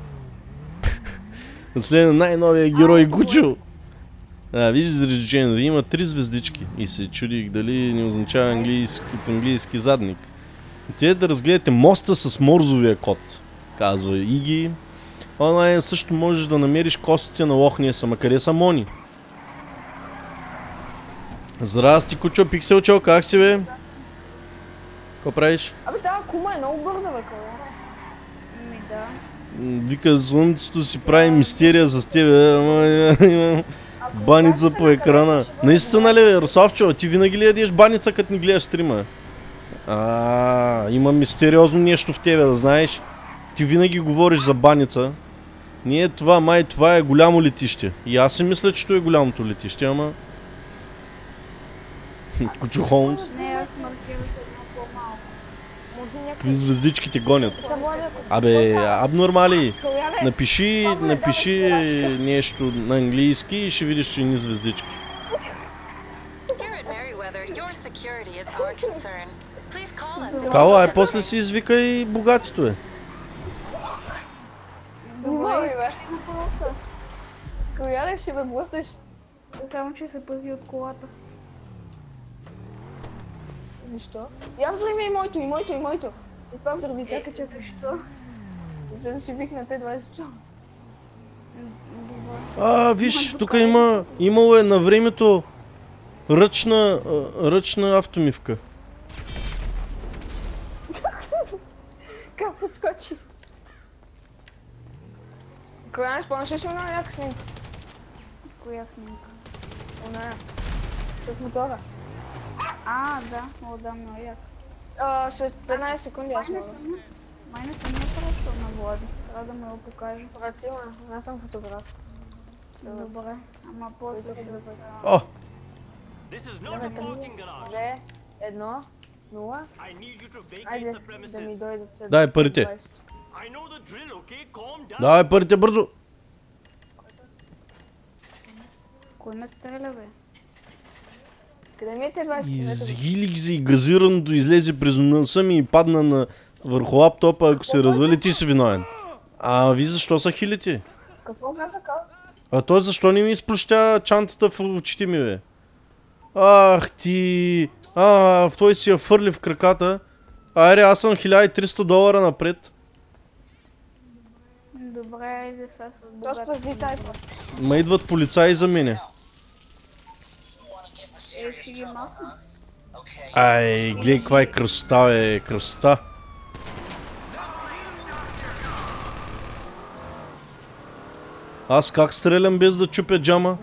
След най-новия герой Гучо. Виж изречението, има 3 звездички и се чудих дали не означава от английски задник. Отидете да разгледате моста с морзовия код, казва Иги. Онлайн също можеш да намериш костите на Лохния Ама къде са Мони? Здрасти, Кучо, Пикселчо, как си бе? Какво правиш? Абе тази кума е много бърза, бе, къде? Да. Вика, слънцето си прави мистерия с тебе, ама има баница по екрана. Наистина ли, Ярославчо, ти винаги ли ядеш баница, като ни гледаш стрима? Има мистериозно нещо в тебе, да знаеш. Ти винаги говориш за баница. Ние това е голямо летище. И аз си мисля, че това е голямото летище, ама... Кучо Холмс. Не, аз маркирах едно по-малко. Какви звездички те гонят? Самоня, Абе, абнормали. Каляне. Напиши нещо на английски и ще видиш едни звездички. Here at Merryweather, your security is our concern. Please call us. Кала, после си извика и богатито е. Добре, Искаш бе. ли на колоса? Каляне ще ме блъснеш. Само че се пази от колата. Защо? Я взриви и моето. И това взриви, чакай, че Защо? за да си викна те 20 часа. Виж, тук имало е на времето ръчна автомивка. Как подскочи? Каляне, спомняш ли си много яка снимка? Коя снимка? Оная. С мотора. Да, мога да много як. След 15 секунди аз Май мога. не съм я пращал на Влади. Трябва да ме го покажа. Братила, аз съм фотограф. Добре, ама после ще да са... О, This is not a parking garage. 2, 1, 0. I need you to vacate Айде the да ми premises. дойдат след Дай парите. 20. I know the drill, okay? Calm down. давай парите бързо. Кой ме стреля, бе? Къде ми е те 20 км? Изгилих се и газираното излезе през носа ми и падна върху лаптопа, ако се развали, ти си виновен. Ви защо са хилите? Какво га така? Той защо не ми изплюща чантата в очите ми, бе? Ах ти... в той си я фърли в краката. Айде, аз съм $1300 напред. Добре, айде сега с То богат. спази тайпа. Ма идват полицаи за мене. Ще ги махна. Ай, гледай каква е красота, бе, красота. Аз как стрелям без да чупя джама?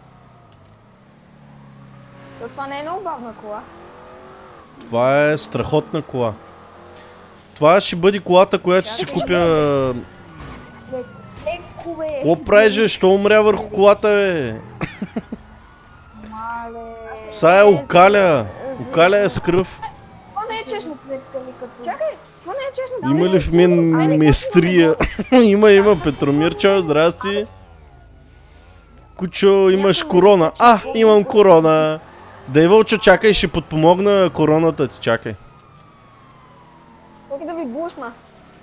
То това не е много бавна кола. Това е страхотна кола. Това ще бъде колата, която ще си купя... Леко, бе! Какво правиш, бе? Що умря върху колата, бе? Мале. Са е окаля. Окаля е с кръв. Това не е честно. Чакай, това не е честно. Има ли в мен местрия? Има, Петромир, чао, здрасти. Кучо, имаш корона. Имам корона. Дай, Вълчо, чакай, ще подпомогна короната ти, чакай. Чакай да ви бусна.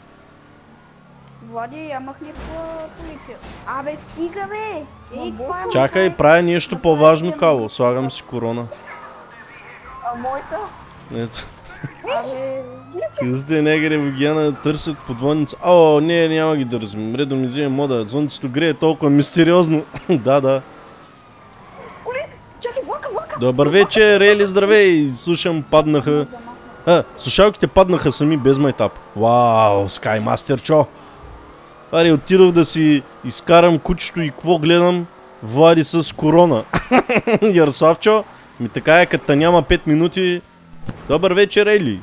Влади, я махни по полиция. Абе, стига бе! Ей, каква е Чакай, правя нещо по-важно, Кало. Слагам си корона. А моята? Ето. Абе, Казате негъде в океана търсят подводница. О, не, няма ги дързим. Редомизираме мода. Слънцето грее толкова мистериозно. Да. Чакай, влака! Добър вечер, Рели, здравей! Слушам, паднаха... слушалките паднаха сами без майтап. Вау, Скаймастер, чо! Аре, отидох да си изкарам кучето и какво гледам? Влади с корона. Ярославчо, ми така е, като няма 5 минути. Добър вечер, Рели!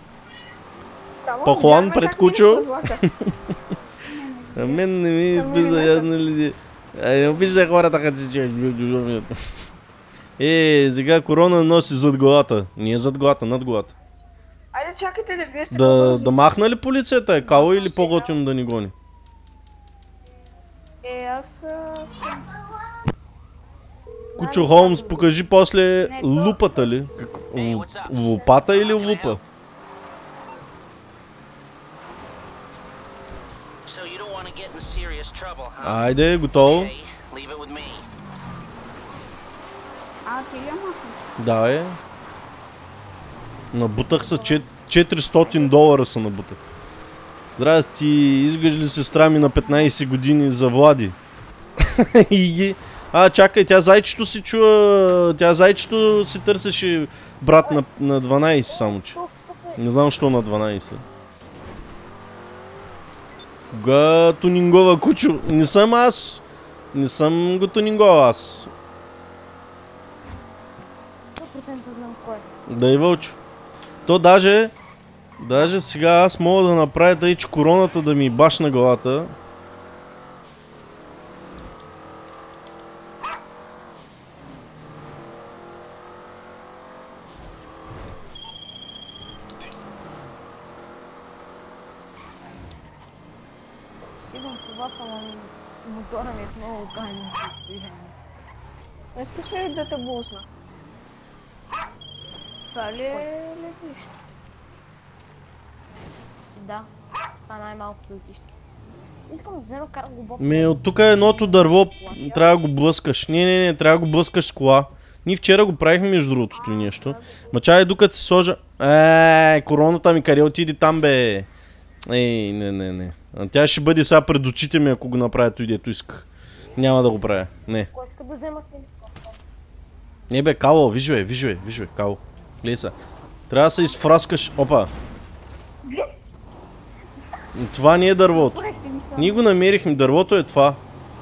Поклон пред кучо. А мен не ми пиза, ядно ли... Не обиждай хората, като си... Сега корона носи зад главата. Не е зад главата, над главата. Айде, чакайте да вие сте Да махна ли полицията е, Кало, или по-готино да ни гони? аз... Кучо Холмс, покажи после лупата ли? Лупата или лупа? Айде, готово. Ти ли я махна? Да, е. Набутах са $400 са набутах. Здрасти, изгъж ли сестра ми на 15 години за Влади? Чакай, тя зайчето си чува... Тя зайчето си търсеше брат на 12 само че. Не знам що на 12. Кога тунингова кучо? Не съм аз. Не съм го тунингова аз. 100% знам кой. Да и Вълчо. То даже сега аз мога да направя тъй, че короната да ми баш на главата. Идвам това само мотора ми е много окаяно състояние. Не искаш ли да те бусна? Това ли е летище? Да. Това най-малкото летище. Искам да взема карго-бот. От тук едното дърво трябва да го блъскаш. Не, трябва да го блъскаш с кола. Ние вчера го правихме между другото и нещо. Ма чай докато се сложа... короната ми къде отиди там бе? Не. Тя ще бъде сега пред очите ми, ако го направя той дето исках. Няма да го правя. Не. Кой иска да взема хеликоптер? Не бе, Кало, виж бе, Кало. Гледай са. Трябва да се изфраскаш. Опа. Това не е дървото. Ние го намерихме. Дървото е това.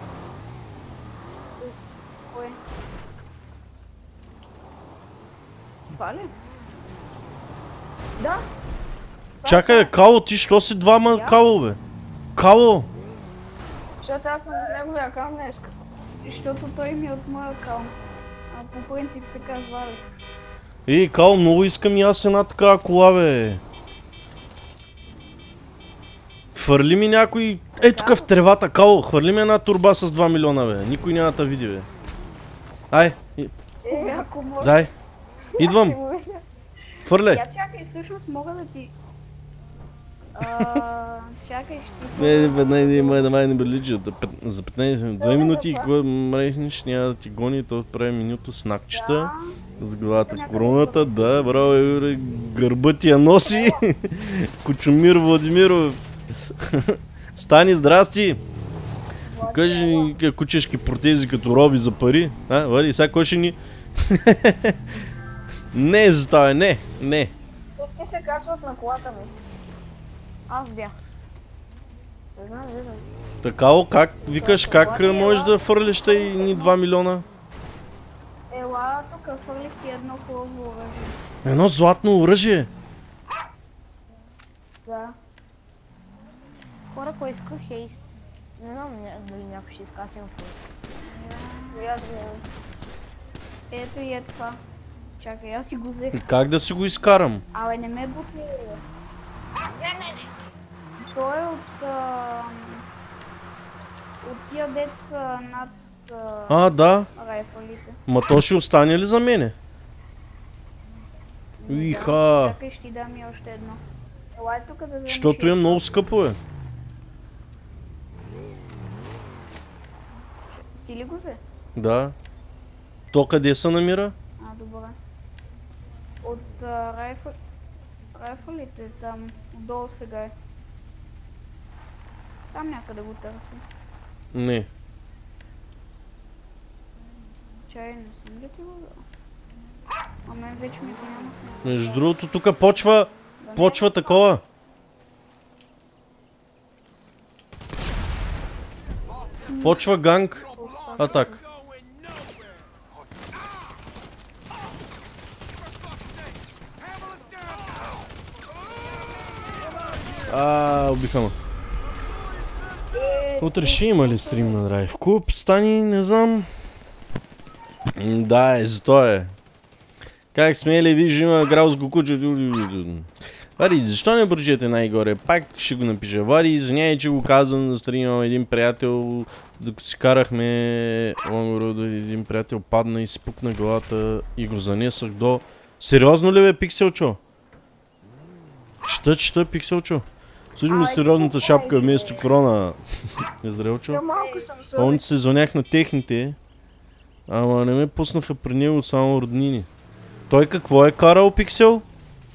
Кое? Това ли? Да. Чакай, Кало, ти що си двама Кало, бе? Кало! Защото аз съм от неговия акаунт днеска. Защото той ми е от моя акаунт. А по принцип се казва Алекс. Кало, много искам и аз една такава кола, бе. Хвърли ми някой... тук в тревата, Кало, хвърли ми една турба с 2 милиона, бе. Никой няма да види, бе. Ако може... Дай. Идвам. Хвърляй. Чакай, всъщност мога да ти... Чакай, ще... Не прилича. За 2 минути, кога мрежниш, няма да ти гони, то прави менюто с накчета. С главата короната, да, браво, гърба ти я носи. Кучомир Владимиров. Стани, здрасти. Кажи ни кучешки протези като роби за пари. Вали, сега кой ще ни... Не, заставя, не. Всички се качват на колата ми. Аз бях. Не знам, виждам. Такао, как викаш, как можеш да фърлиш тъй ни 2 милиона? Ела, тук фърлих ти едно хубаво оръжие. Едно златно оръжие? Да. Хора, кой иска хейст? Не знам дали някой ще иска, аз имам хейст. Ето и е това. Чакай, аз си го взех. Как да си го изкарам? Абе, не ме бутни. Не. Той е от тия деца над Да. райфалите. Ма то ще остане ли за мене? Иха. Чакай, ще ти дам и още едно. Елай тук да вземеш. Защото е много скъпо, е. Ти ли го взе? Да. То къде се намира? А, добре. От райфълите там, отдолу сега е. Там някъде го търси. Не. Чай, не съм ли ти го взел? А мен вече ми го няма. Между другото, тук почва такова. Почва ганг атак. Убиха ме. Утре ще има ли стрим на Драйв Клуб? Стани, не знам. Да, зато е. Как сме ли виж, има грал с Гокучо. Вари, защо не прочете най-горе? Пак ще го напиша. Вари, извиняй, че го казвам на стрима. Един приятел, докато си карахме един приятел падна и си пукна главата и го занесах до... Сериозно ли бе, Пикселчо? Чета, Пикселчо. Служи ми сериозната шапка вместо корона. Нездрелчо. Помните се звънях на техните. Ама не ме пуснаха при него само роднини. Той какво е карал, Пиксел?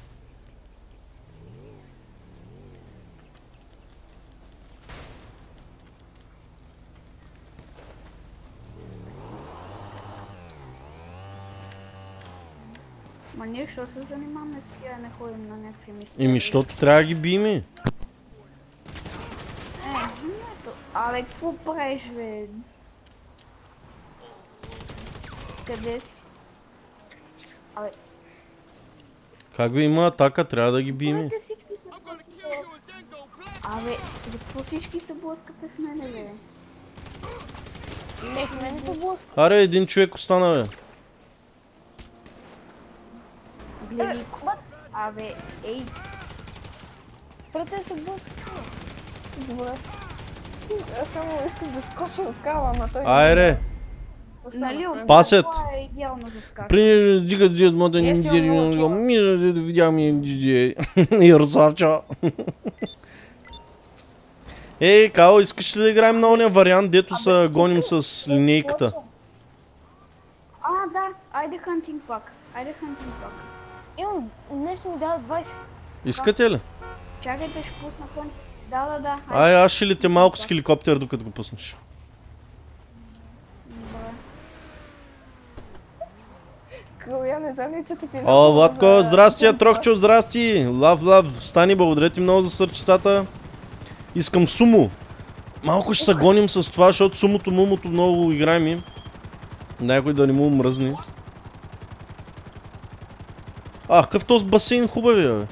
Ма ние що се занимаваме с тия, не ходим на някакви мистерии? Еми, защото трябва да ги биме. Ето. Абе, какво правиш, бе? Къде си? Абе, Как бе има атака, трябва да ги биме. хората всички се блъскате. Абе, за какво всички се блъскате в мене, бе? Не, в мен се блъска. Аре, един човек остана, бе. Гледай. Абе, ей. Прете се блъска. Добре. Аз само искам да скоча от кала, ама той... Айре, Нали от Пасят. това е идеално за скак. принежи дига дед мода ни Е, си дери умълчал. ми видя ми диджей. Ярославчо. Ей, Као, искаш ли да играем на ония вариант, дето се гоним с линейката? А, да, айде хантинг пак. Имам, нещо ми дава 20. Искате ли? Чакайте, ще пусна хантинг. Да. Ай, аз ще летя малко с хеликоптер, докато го пуснеш. Добре. Къля, не знам ли, че ти... О, Владко, здрасти, Трохчо, здрасти! Лав, стани, благодаря ти много за сърчетата. Искам сумо. Малко ще се гоним с това, защото сумото, мумото много играем и... Някой да не му мръзни. Какъв този басейн хубавия, бе.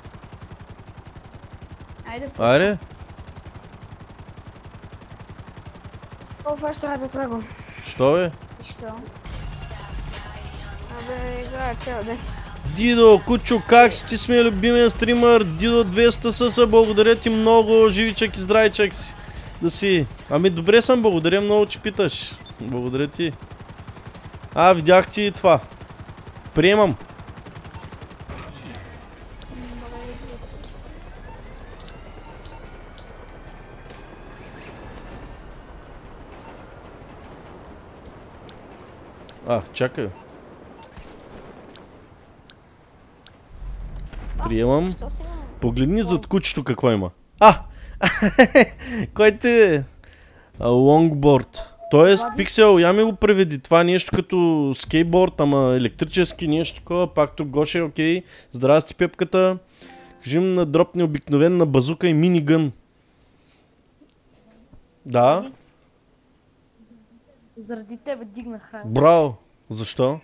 Айде. Това ще трябва да тръгвам. Що, бе? Що? Абе, играя цял ден. Дидо, Кучо, как си? Ти сме любимия стример. Дидо 200 съса, благодаря ти много. Живичък и здравичък си. Да си. Ами добре съм, благодаря много, че питаш. Благодаря ти. Видях ти това. Приемам. Чакай. Приемам. Що си имам? Погледни зад кучето какво има. Кой ти е? Лонгборд. Тоест, Пиксел, я ми го преведи. Това нещо като скейтборд, ама електрически нещо такова. Пак тук Гоше, окей. Здрасти, Пепката. Кажи на дропни обикновена базука и минигън. Да. Заради тебе дигнах ранг. Браво. Защо?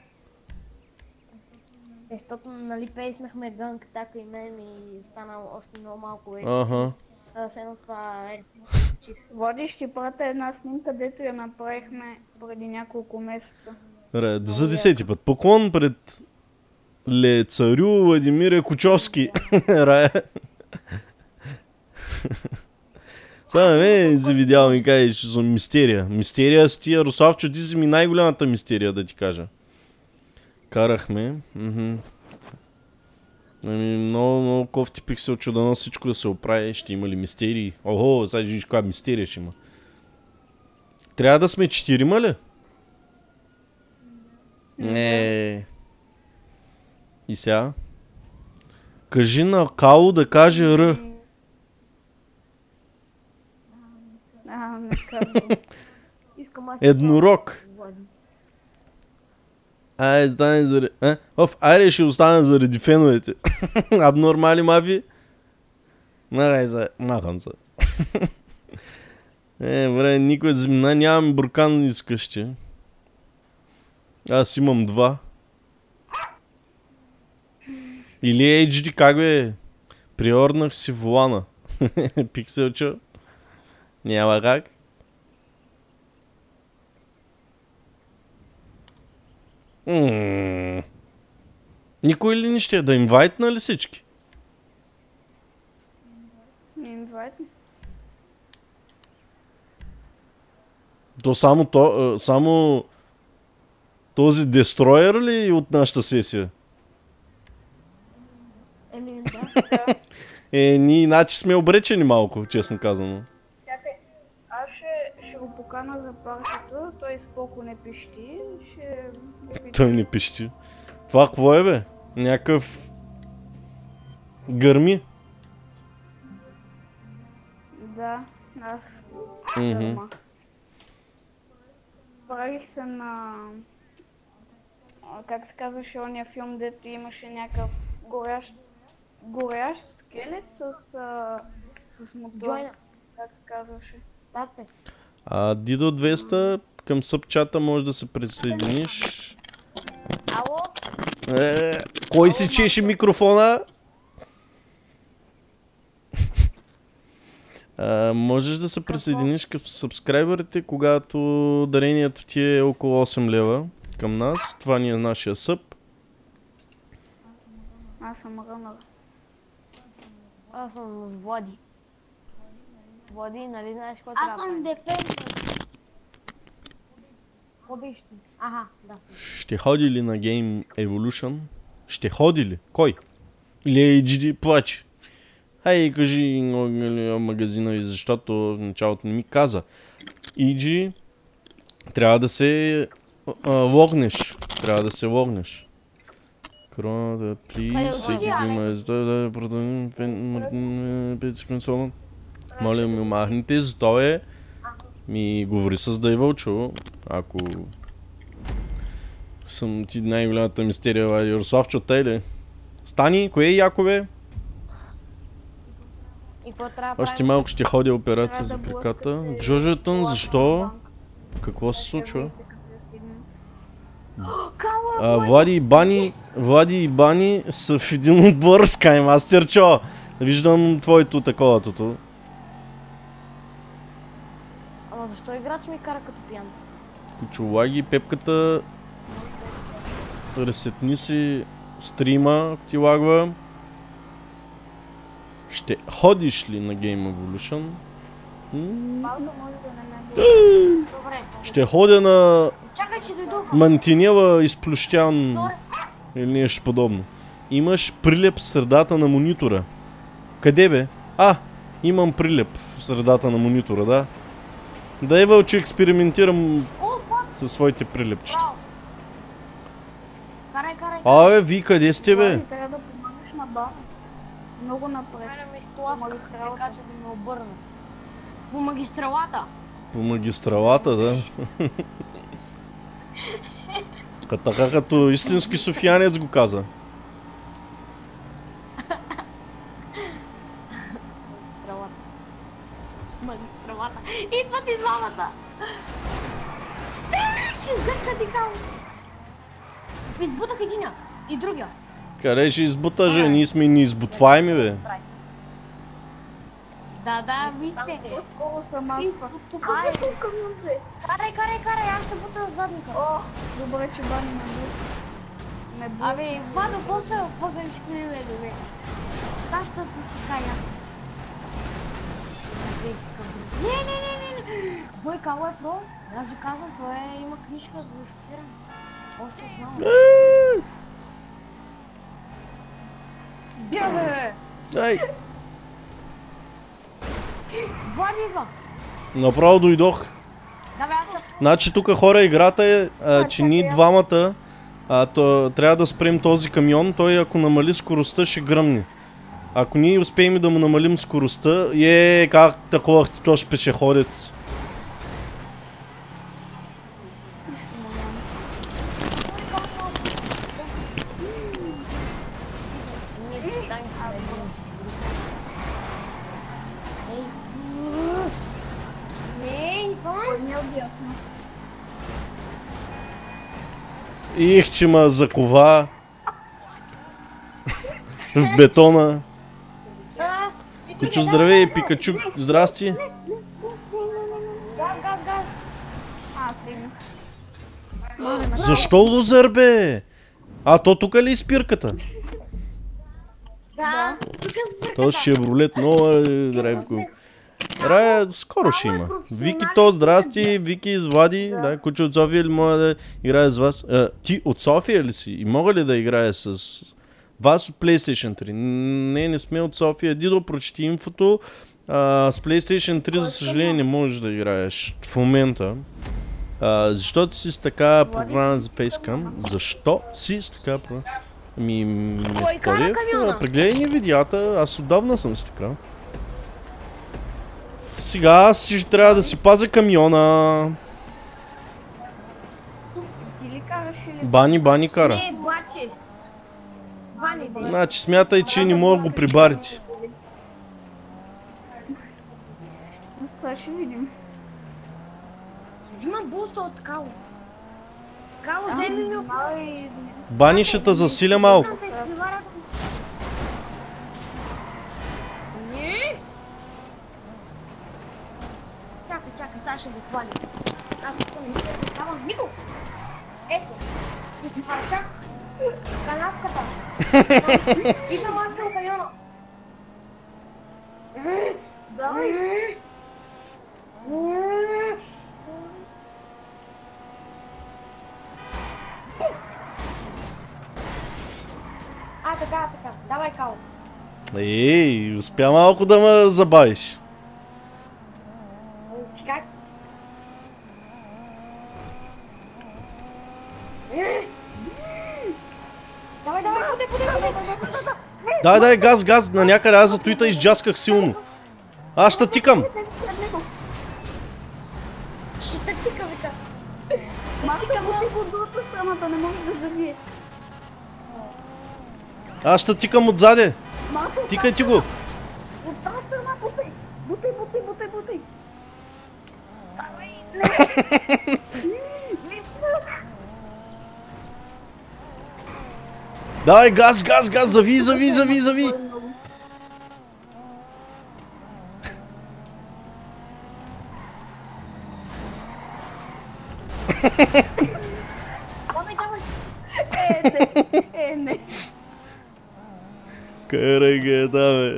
Защото нали пейснахме гънк, така и мен и останало още много малко вече. Аха. Едно това е. Води, ще пратя една снимка, дето я направихме преди няколко месеца. За 10-ти път. Поклон пред царю Владимир Кучовски. Рая. Сега ме завидял ми кажеш, че съм мистерия. Мистерия с тия, Руславчо, ти си ми най-голямата мистерия, да ти кажа. Карахме. Ами, много кофти пикселчо, дано всичко да се оправи. Ще има ли мистерии? Охо, сега виж каква мистерия ще има. Трябва да сме 4 ли? Не. И сега? Кажи на Као да каже Р. Не казвам. Искам аз. Еднорог. Айде, стане заради... Айде ще остане заради феновете. Абнормали мафи. Нарай за... Махам се. Бре, никой зимна, нямам буркан искащи. Аз имам 2. Или HD, как бе? Приорнах си волана. Пикселчо. Няма как. Никой ли не ще да инвайтна ли всички? Инвайтна. То само този дестроер ли от нашата сесия? Еми, да. Ние иначе сме обречени малко, честно казано. Чакай, аз ще го покана за парчето, той споко не пищи, ще... Той не пищи. Това какво е, бе? Някакъв... гърми? Да, аз... Мгм. Правих се на... Как се казваше ония филм, дето имаше някакъв горящ скелет с мотор. Джойна. Как се казваше? Тате. Дидо 200, към събчата може да се присъединиш. Ало? Кой си чеше микрофона? Можеш да се присъединиш към сабскрайбърите, когато дарението ти е около 8 лева към нас. Това ни е нашия съб. Аз съм рънър. Аз съм с Влади. Влади, нали знаеш какво Аз трябва? съм дефенс. Ходиш ти. Аха, да. Ще ходи ли на Game Evolution? Ще ходи ли? Кой? Или HD плаче? Хай, кажи магазина и защото в началото не ми каза. EG, трябва да се логнеш. Трябва да се логнеш. Кроната, please, всеки го има да продадем 5 секунд. Моля ми махните, зато ми говори с Дайвълчо, ако съм ти най-голямата мистерия, Ярославчо, тъй ли? Стани, кое е яко, бе? И какво трябва да Още правим? малко ще ходя операция Трябва за да краката. блъскате Джожетън, защо? банк. Какво се случва? Ще видите къде стигнем. Влади и Бани са в един отбор с Каймастер, чо? Виждам твоето таковатото. Ама защо играч ми кара като пиян? Кучулаги, пепката. Ресетни си стрима, ако ти лагва. Ще ходиш ли на Game Evolution? Малко може да не ме Добре. Ще ходя на Чакай, че дойдох. Мантинела изплющян или нещо подобно. Имаш прилеп в средата на монитора. Къде, бе? Имам прилеп в средата на монитора, да. Дай, Вълчо, експериментирам със своите прилепчета. Карай. Ви къде сте, бе? Трябва да помагаш на баба. Много напред. Караме с това, По така че да ме обърна. По магистралата. По магистралата, да. Така като истински софиянец го каза. Магистралата. Идват и двамата. Ще сгътка ти као. Избутах единя и другия. Къде ще избута, же? Ние сме неизбутваеми, бе. Да, вижте. Колко съм аз пак. Карай, аз ще бута задника. Добре, че Бани ме блъска. Абе, Владо, после ще не е добре. Каща се кая. Не. Бой, кало е про? Аз ви казвам, той има книжка за шофиране. Още знам. бе! Ай! Влади идва! Направо дойдох. Давай, аз съм. Значи тук хора играта е, че ние двамата трябва да спрем този камион. Той ако намали скоростта ще гръмне. Ако ние успеем да му намалим скоростта, как такова този пешеходец. Их, че ма закова в бетона. Кучо, здравей, Пикачу, здрасти. Газ, газ, газ! Стигна. Защо лузър, бе? То тук ли е спирката? Да. Тук сбърката. То Шевролет, много драйвко. Рая, скоро ще има. Вики, то, здрасти, Вики, Влади. Да, Кучо от София ли мога да играе с вас? Ти от София ли си? И мога ли да играе с вас от PlayStation 3? Не сме от София. Дидо, прочети инфото. С PlayStation 3, за съжаление, не можеш да играеш в момента. Защо си с така програма за Facecam? Защо си с така програма? Методиев, прегледай ни видеята. Аз отдавна съм с така. Сега аз ще трябва да си пазя камиона. Ти ли караш или? Бани кара. Не, Бачи. Бани, да. Значи смятай, че не мога да го прибарите. Сега ще видим. Взимам буста от Кало. Кало, вземи ми от... Бани ще те засиля малко. Не! Чакай, сега ще го хвали. Аз тук не се разкавам никого. Ето, и си парчак канавката. Идвам аз към камиона. Давай. Така. Давай, Кало. Успя малко да ме забавиш. Как? Давай, ходи. Дай, газ, на някъде аз за туита изджасках силно. Аз ще тикам. Ще те тика, вика. Марко, бути от другата страната, не може да завие. Аз ще тикам отзаде. Марко, Тикай ти го. от тази страна бутай. Бутай. Давай, Давай, газ, зави. Давай. Не. Карай ги, бе.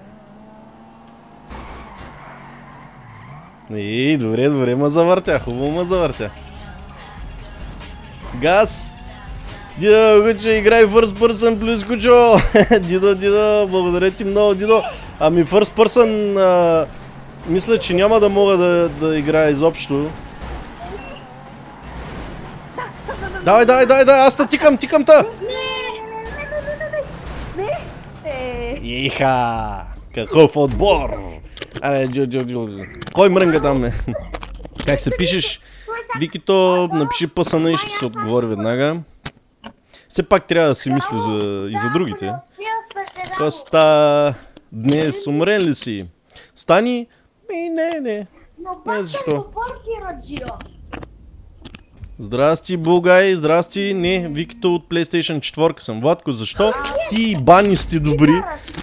Добре, ма завъртя, хубаво ма завъртя. Газ! Дидо, Кучо, играй First Person плюс Кучо! Дидо, благодаря ти много, Дидо. Ами First Person, мисля, че няма да мога да играя изобщо. Давай, аз те тикам та! Иха! Какъв отбор! Аре, Джо. Кой мрънга там, бе? Как се пишеш? Викито, напиши пъсана и ще се отговори веднага. Все пак трябва да си мисли и за другите. Коста, днес умрен ли си? Стани? Не. Не, защо? Здрасти, Булгай, здрасти. Не, Викито от PlayStation 4 съм. Владко, защо? Ти и Бани сте добри.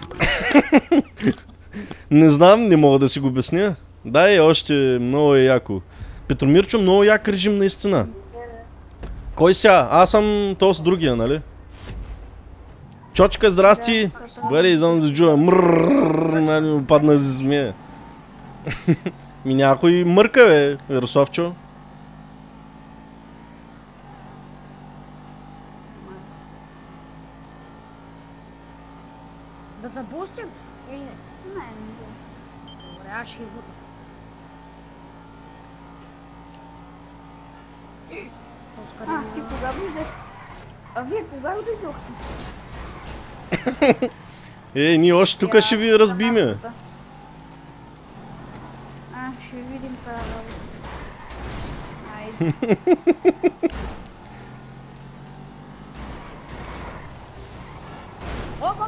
Не знам, не мога да си го обясня. Дай, още много е яко. Петромирчо, много як режим наистина. Кой сега? Аз съм този другия, нали? Чочка, здрасти! Бъде, извън за джуя. Нали ми падна за змия. Ми някой мърка, бе, Ярославчо. Да забустим? Или не? Не, не знам. Добре, аз ще избутам. Ти кога дойдеш? А вие кога дойдохте? Ние още тук ще ви разбиме. Ще видим тази работа. Айде. Опа!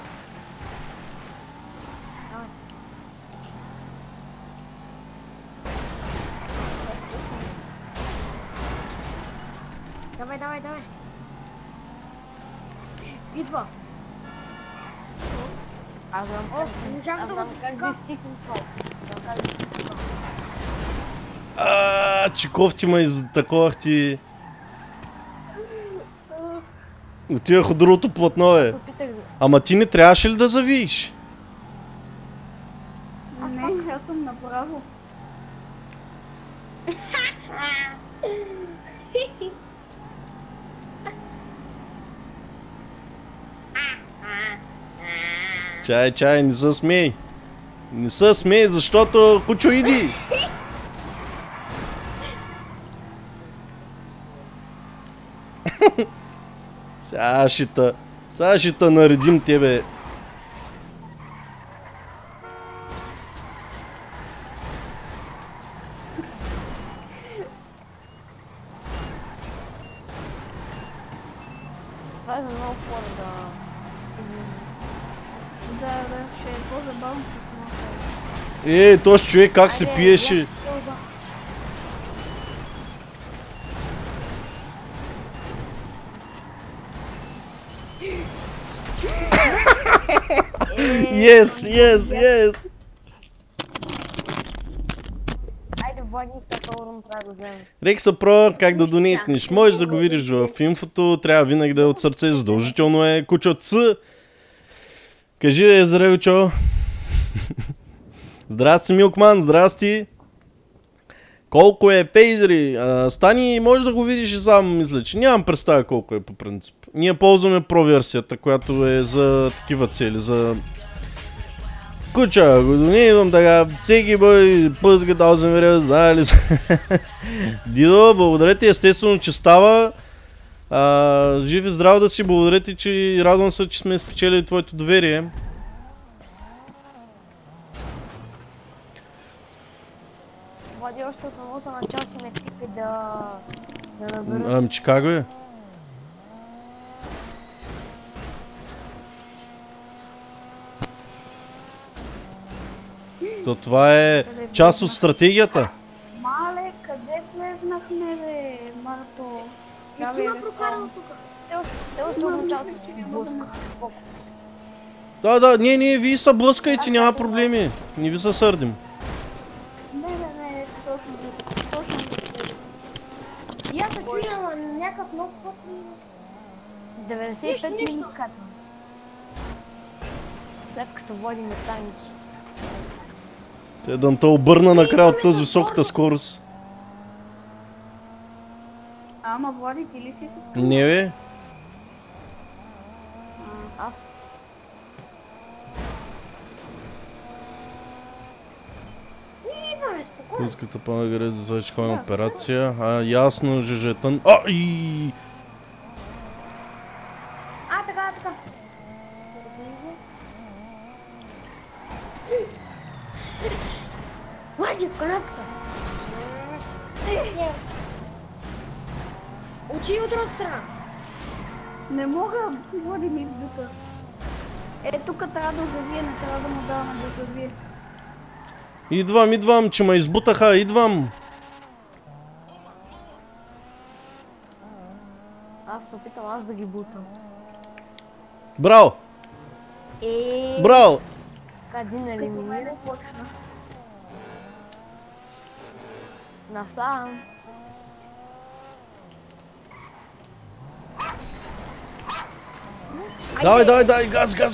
Давай, давай, давай. Идва. Аз знам Не чакай да го как да стихнем това. Че кофти ме изтаковахти. Отивах от другото платно, бе. Ама ти не трябваше ли да завиеш? Не, аз съм направо. Чай, не се смей. Не се смей, защото кучо иди. Сега ще те наредим тебе. Това е за много хора Да, ще е по-забавно с моята. Този човек как се пиеше. Yes. Айде, Влади, Сатурн трябва да вземем. Рекса Про, как да донейтнеш. Можеш да го видиш в инфото, трябва винаги да е от сърце, задължително е. Кучо Ц. Кажи, здравей, чо. Здрасти, Милкман, здрасти. Колко е пейзери? Стани, може да го видиш и сам, мисля, че нямам представя колко е по принцип. Ние ползваме Pro версията, която е за такива цели, за... Куча, го донейвам така, всеки бой пъзга 1000 мрия, знае ли? Дидо, благодаря ти, естествено, че става. Жив и здрав да си, благодаря ти, че радвам се, че сме спечели твоето доверие. Влади, още от самото начало си ме типи да набера. Ами, че как бе? То това е част от стратегията. Мале, къде влезнахме, бе, Марто? И ти ме прокарал тук. Те още от началото си блъска. Да, не, вие са блъскайте, няма проблеми. Не ви се сърдим. Не, точно. И аз се чуя на някакъв нов път. 95 минути катвам. След като водим танки. Те да те обърна накрая от тази високата скорост. Ама, Влади, ти ли си с къл? Не бе. Аз. Идваме, спокойно. Пуската панагър за зайчковна операция. Ясно, жежетън. Така. Мажи в коляската. Учи от другата страна. Не мога, Влади ми избута. Тук трябва да завие, не трябва да му даваме да завие. Идвам, че ме избутаха, идвам. Аз се опитам аз да ги бутам. Браво! Браво! Един елиминира. Почна. Насам. Давай, газ! Ще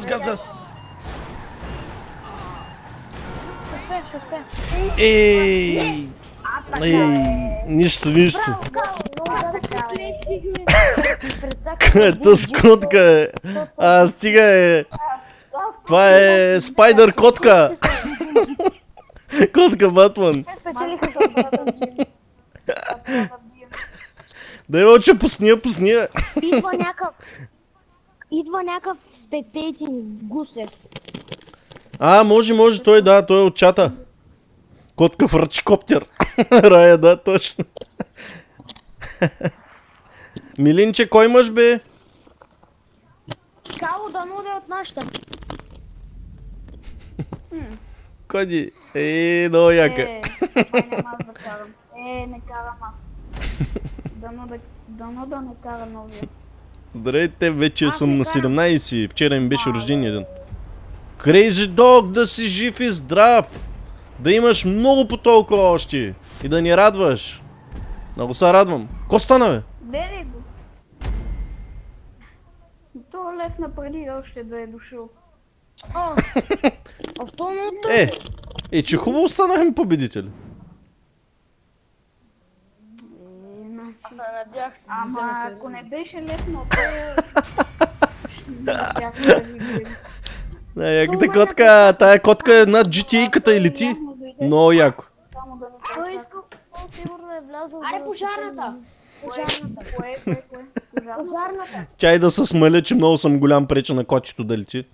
успея. Нищо. Браво, Та скрутка е. Стига е. Това е Спайдър котка! Котка Батман! Те спечелиха с брата. Дай оче, пусни я! Идва някакъв спектейтинг гусев. Може, той е от чата. Котка в ръчкоптер. Рая, да, точно. Милинче, кой имаш, бе? Кало да нуде от нашата. Коди? Много яка. Това няма аз да карам. Не карам аз. Дано да не кара новия. Здравейте, вече съм на 17. Вчера ми беше рождения ден. Crazy Dog, да си жив и здрав! Да имаш много по толкова още и да ни радваш. Много се радвам. Ко стана, бе? Бери го. Това лев напреди още да е дошъл. Автомата. Че хубаво станахме победители. Аз се надях. Ама ако не беше лепно, то не бях да видим. Яката котка, тая котка е над GTA-ката и лети. Много яко. Само да не Той иска, он сигурно е влязъл. Аре, пожарната! Кое? Пожарната! Чай да се смаля, че много съм голям, преча на котито да лети.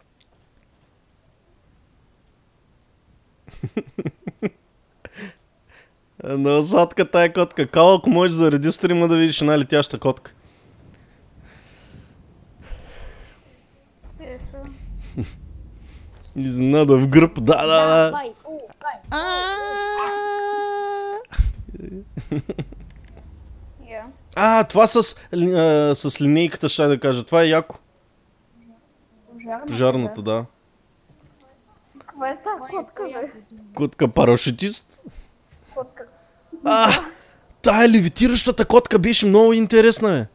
Много сладка тая котка. Кало, ако можеш заради стрима да видиш една летяща котка. Изненада в гръб, да. Това с линейката ще да кажа. Това е яко. Пожарната, да. Това е тази котка, бе. Котка парашутист. Котка. Тая левитиращата котка беше много интересна,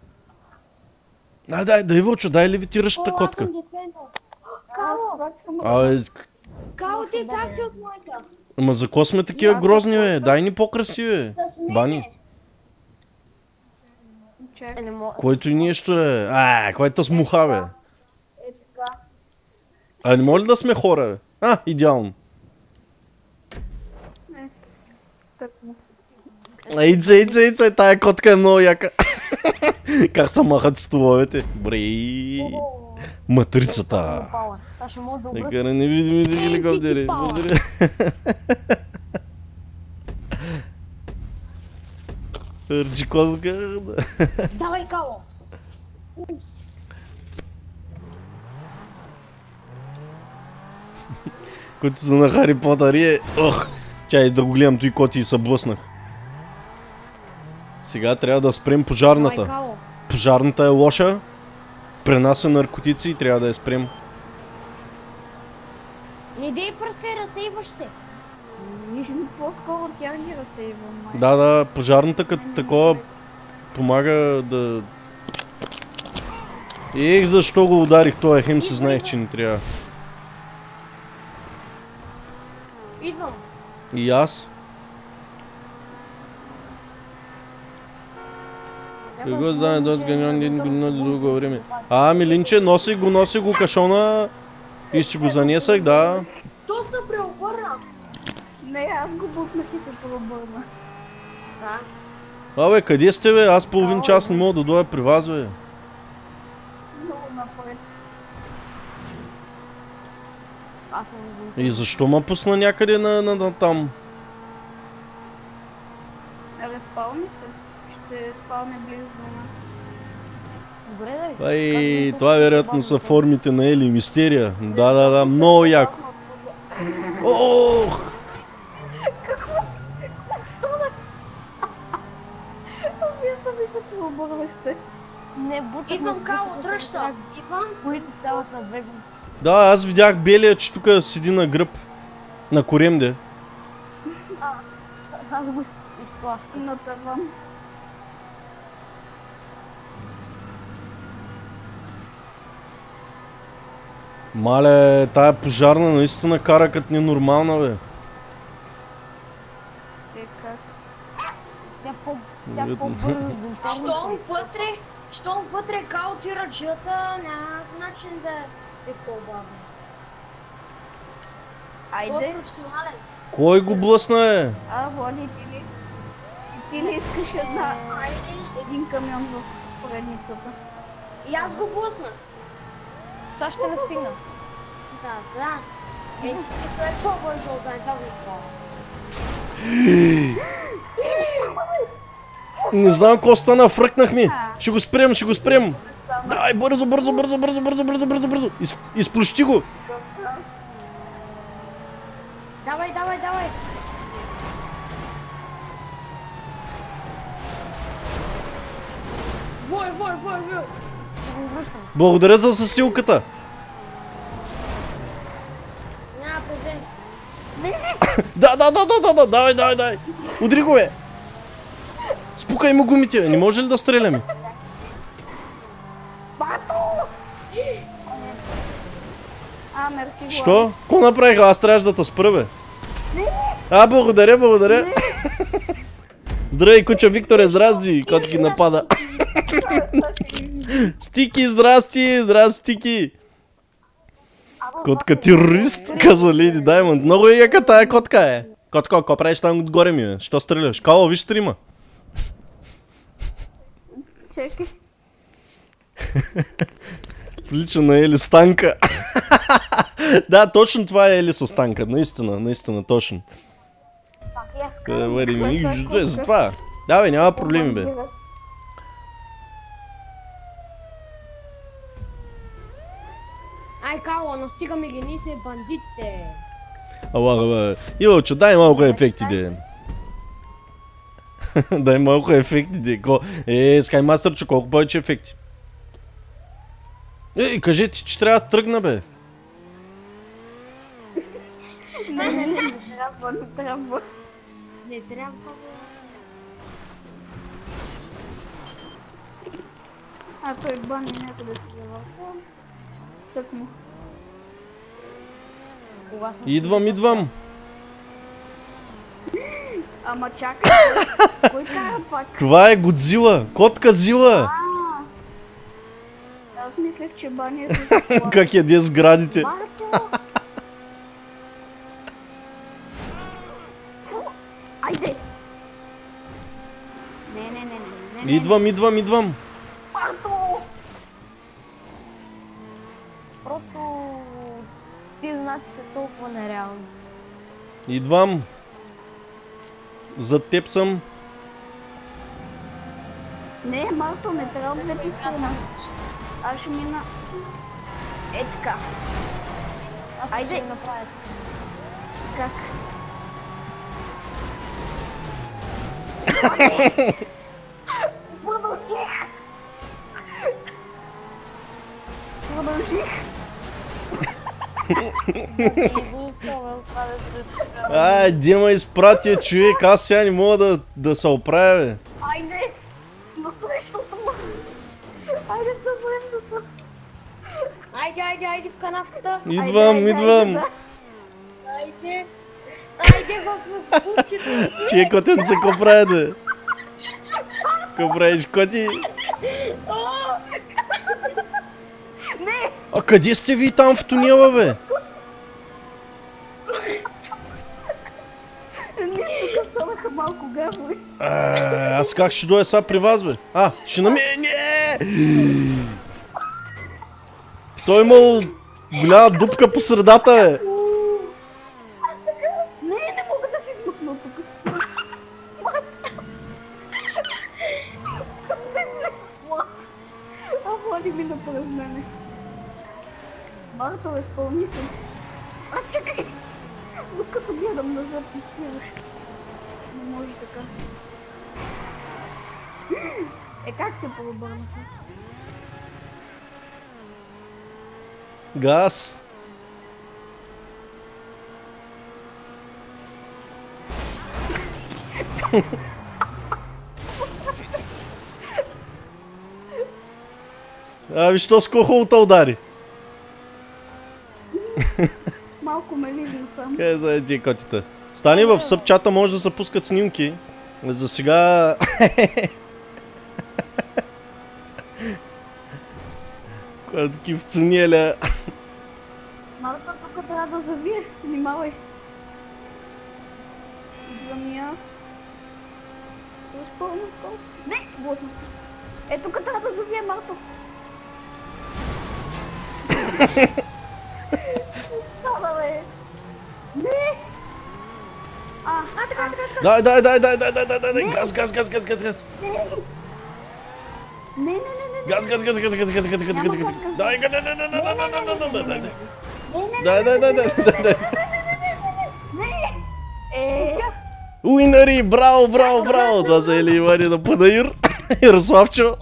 бе. Дай Вълчо, дай левитиращата котка. Кало, ти как си от моята? Ама за ко сме такива грозни, бе? Дай ни по-красиви, Бани. Който и нещо е. Който с муха, бе. Не може ли да сме хора, бе? Идеално. Ейце, тая котка е много яка. Как се махат стволовете? Брей. Матрицата. Нека на невидимите хеликоптери. Благодаря. Ръчикотка. Давай, Кало. Котито на Хари Потър е... Чай да го гледам, той коти и се блъснах. Сега трябва да спрем пожарната. Пожарната е лоша. Пренася наркотици и трябва да я спрем. Не дей пръскай, разсейваш се. По-скоро тях ги разсейвам. Да, пожарната като такова помага да... Защо го ударих това? Хем се знаех, че не трябва. Идвам. И аз. Какво знае да отганян един година за дълго време. Милинче, носи го кашона и си го занесах, да. То се преобърна. Не, аз го бухнах и се преобърна. Бе, къде сте, бе? Аз половин час не мога да дойда при вас, бе. Много напред. И защо ме пусна някъде на там? Разпални се. Ще спалне близо до нас. Добре, да. Това вероятно са формите на Ели Мистерия. Да, много яко. Какво стана? Вие сами се преобърнахте. Идвам, Кало, дръж се. Идвам. Които стават на бегу. Да, аз видях белия, че тук седи на гръб. На коремде. Аз го изклах. На таван. Мале, тая пожарна наистина кара като ненормална, бе. Тя по-бързо. Щом вътре Кало ти ръчата, няма начин да е по-бавно. Айде. професионален. Кой го блъсна, е? Влади, ти ли искаш един камион в поредницата? И аз го блъсна. Сега ще не стигна. Да. Е, че ти е по-бързо от това го става. Не знам какво стана, фръкнах ми. Ще го спрем. Дай, бързо. Изплющи го. Давай. Вой. Ще го връщам. Благодаря за засилката. Няма проблем. Да, давай. Удри го, бе. Спукай му гумите, не може ли да стреляме? Мерси. Що? Ко направиха? Аз трябваше да те спра, бе. Благодаря. Здравей, куча Викторе, здрасти, кот ги напада. Стики, здрасти, Стики. Котка терорист, казва Леди Даймонд. Много е яка тая котка, е. Котка, какво правиш там отгоре ми, бе? Що стреляш? Кало, виж стрима. Чекай. Прилича на Ели Станка. Да, точно това е Ели с Станка. Наистина, точно. Къде вари ми? За това. Да, бе, няма проблеми, бе. Ай, Кало, настигаме ги, ние сме бандитите. Ала, Илчо, дай малко ефекти, де. Дай малко ефекти, де. Скаймастърчо, колко повече ефекти? Кажете, че трябва да тръгна, бе. Не трябва. Не трябва. Той бани някъде се завърта. Так му. Идвам. Ама чакай, кой кара пак? Това е Годзила, котка Зила. Аз мислех, че бани е с това. Как яде сградите. Марто! Айде! Не. Идвам. Марто! Просто тези знаци са толкова нереални. Идвам. Зад теб съм. Не, Марто, не трябва да ти стена. Аз ще мина... Е така. Айде! Направят. Как? Продължих! Дима изпратия човек, аз сега не мога да се оправя, бе. Айде! Насрещата му! Айде съвремето! Айде в канавката. Идвам. Айде в кучето. Тие котенца, какво правят, бе? Какво правиш, коти? Не! А къде сте ви там в тунела, бе? Тук станаха малко гаври. Аз как ще дойда сега при вас, бе? Ще намеря... Той имал голяма дупка по средата, бе. Не мога да се измъкна от тук. Влади ми напред мене. Марто, изпълни се. Чакай! Докато гледам назад и спираш. Не може така. Как се пообърнаха? Газ. Виж, то с кохолта удари. Малко ме виждам сам. Къде за тия котите? Стани в събчата, може да се пускат снимки. За сега... Котки в тунеля. Марто, тук трябва да завие. Внимавай. Идвам и аз. Разпълно скоро. Не, блъсна се. Е, тук трябва да завие, Марто. Става, бе. Не! Така. Дай, газ. Не. Газ. Дай, Уинари, браво! Това са Ели Ивани на Панаир. Ярославчо.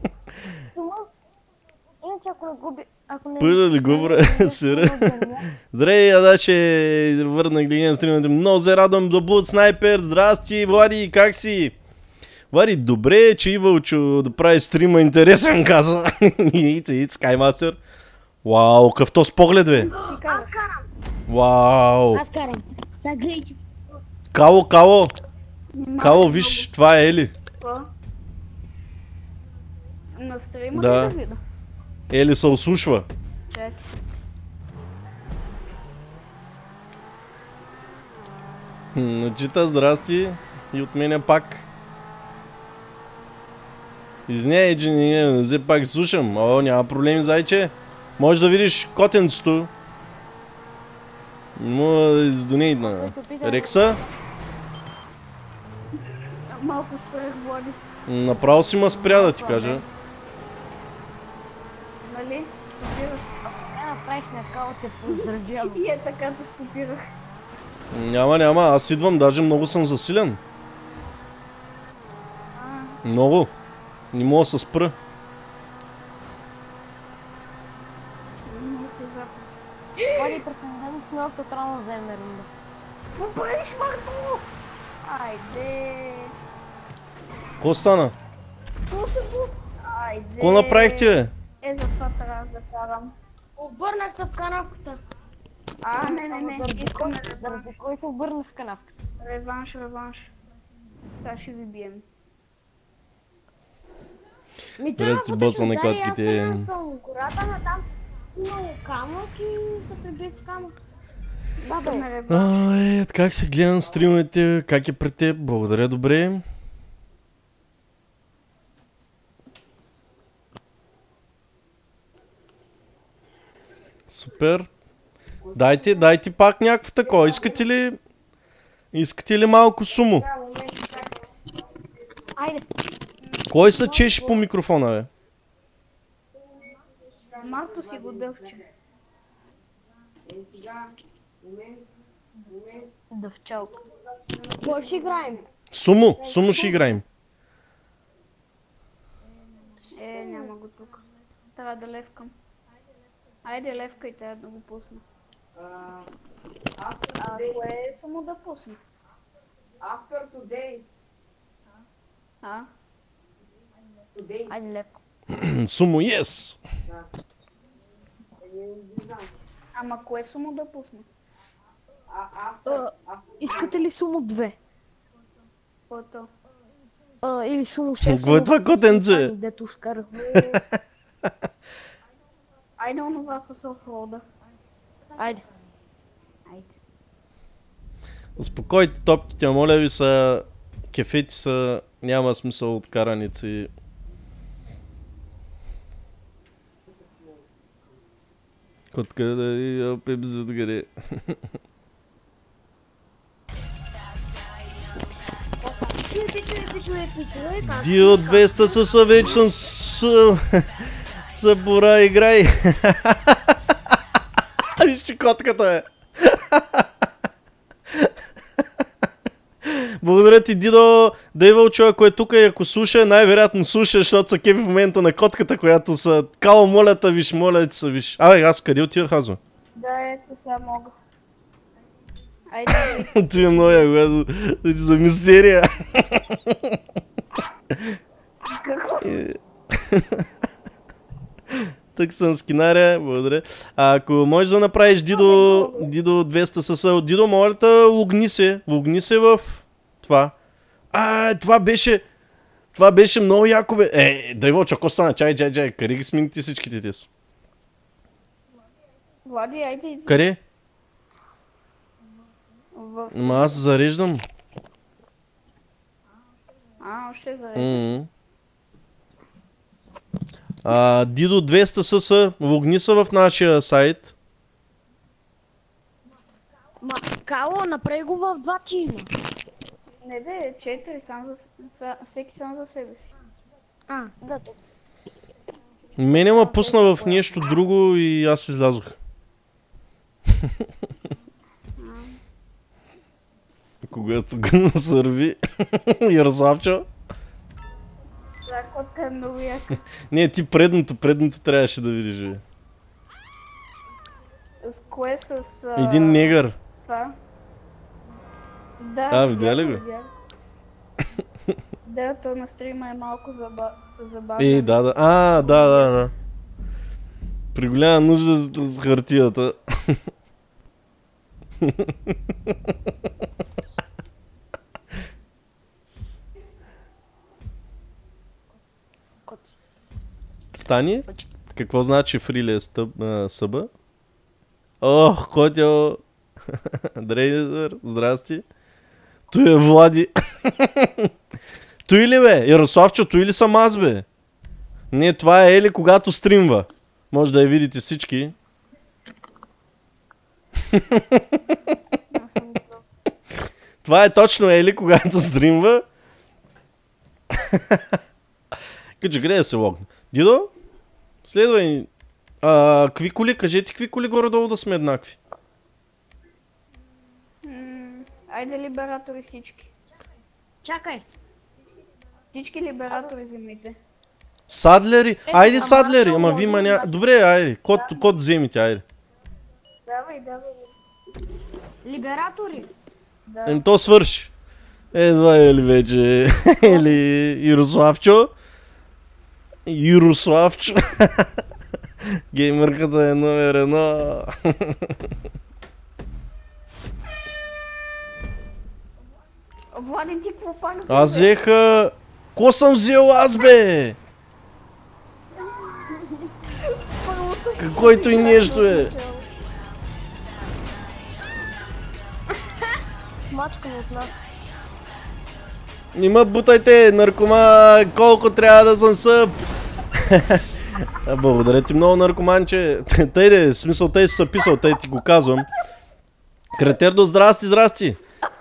Иначе ако не губи... Пълна ли го, бре? Сира. Здравей, Адаче. Върнах да гледам стримите. Много се радвам до Blood Sniper. Здрасти, Влади, как си? Влади, добре, че Ивалчо да прави стрима интересен, казва. It's Skymastер. Вау, къв то с поглед, бе. Аз карам. Вау. Аз карам. Сега гледай. Кало, виж, това е Ели. На стрима Да. ли да видя? Ели се ослушва. Чакай. Начита, здрасти. И от мене пак. Извиняй, че не взе пак слушам. О, няма проблеми, зайче. Може да видиш котенцето. Мога да издонейт на Рекса. Малко спрях, Влади. Направо си ма спря, да ти кажа. Нали? Стопирах. Я направиш на као те поздравявам. И е така да стопирах. Няма, аз идвам, даже много съм засилен. Много. Не мога да се спра. Много се запа. Влади, претендент сме още трудно вземе рунда. Какво правиш, Марто? Айде. Какво стана? Какво се пусна? Айде. Какво направихте, бе? Е, за това трябва да карам. Обърнах се в канавката. Не. Искаме Заради кой се обърнах в канавката? реванш. Сега ще ви бием. Добре си боса на котките. Аз съм гората, но там много камък и се прибих в камък. Искаме реванш. Ай, как ще гледам стримовете, как е при теб? Благодаря, добре. Супер. Дайте пак някакво такова. Искате ли малко сумо? Айде. Кой се чеше по микрофона, бе? Марто си го дъвче. Дъвчалка. Кой ще играем? Сумо ще играем. Няма го тук. Трябва да левкам. Айде, левкай, трябва да го пусна. Кое е само да пусна? After today. Today. Айде, лепко. Сумо, yes! Ама кое само да пусна? Искате ли сумо 2? Кото? Или сумо 6? Какво е това котенце? Дето вкарахме. Айде онова с офрода. Айде. Успокойте топките, моля ви са. Кефети са. Няма смисъл от караници. Котка да и опим за отгоре. Дио 200 съса, вече съм събора, играй. Вижте котката, бе. Благодаря ти, Дидо. Дейвълчо, ако е тук и ако слуша, най-вероятно слуша, защото са кефи в момента на котката, която са... Кало, моля те, виж, моля ти се, виж. Абе, аз къде отивах, Азо? Да, ето сега мога. Айде. Това е много яко, за мистерия. Какво? Тук съм скинаря, благодаря. Ако можеш да направиш Дидо 200 съса, Дидо, моля те, логни се в това. Това беше много яко, бе. Дай Вълчо, ако стана, чай, къде ги смените всичките тези? Влади, айде. Къде? Ма аз зареждам. Още зареждам. Дидо 200 са, логни са в нашия сайт. Ма, Кало, направи го в 2 тима. Не бе, 4, всеки сам за себе си. Да. Мене ма пусна в нещо друго и аз излязох. Когато го сърви Ярославчо. Котка е много яка. Не, ти предното трябваше да видиш, бе. С кое с... Един негър. Това? Да, видя ли го? Да, той на стрима е малко забавен. Да. Да. При голяма нужда с хартията. Стани? Какво значи фриле съба? Ох, Котя! Дрейнер, здрасти. Той е Влади. Той ли бе? Ярославчо, той ли съм аз бе? Не, това е Ели, когато стримва. Може да я видите всички. Това е точно Ели, когато стримва. Къде да се логне? Дидо? Следвай. Какви коли? Кажете какви коли горе-долу да сме еднакви. Айде либератори всички. Чакай. Всички либератори вземите. Садлери? Айде садлери, ама ви маня... Добре, айде. Код вземите, айде. Давай. Либератори. То свърши. Едва Ели вече. Ели Ярославчо. Геймърката е номер 1. Влади, ти какво пак взе? Аз взех... Ко съм взел аз, бе? Който и нещо е. Смачкаме от нас. Нима бутайте, наркоман, колко трябва да съм съб. Благодаря ти много, наркоманче. Тъй де, смисъл, тъй си съписал, тъй ти го казвам. Кретердо, здрасти.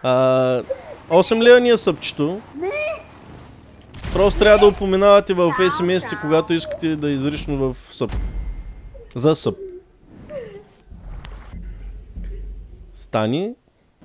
8 лева ни е събчето. Просто трябва да упоменавате в SMS-те, когато искате да изрично в съб. За съб. Стани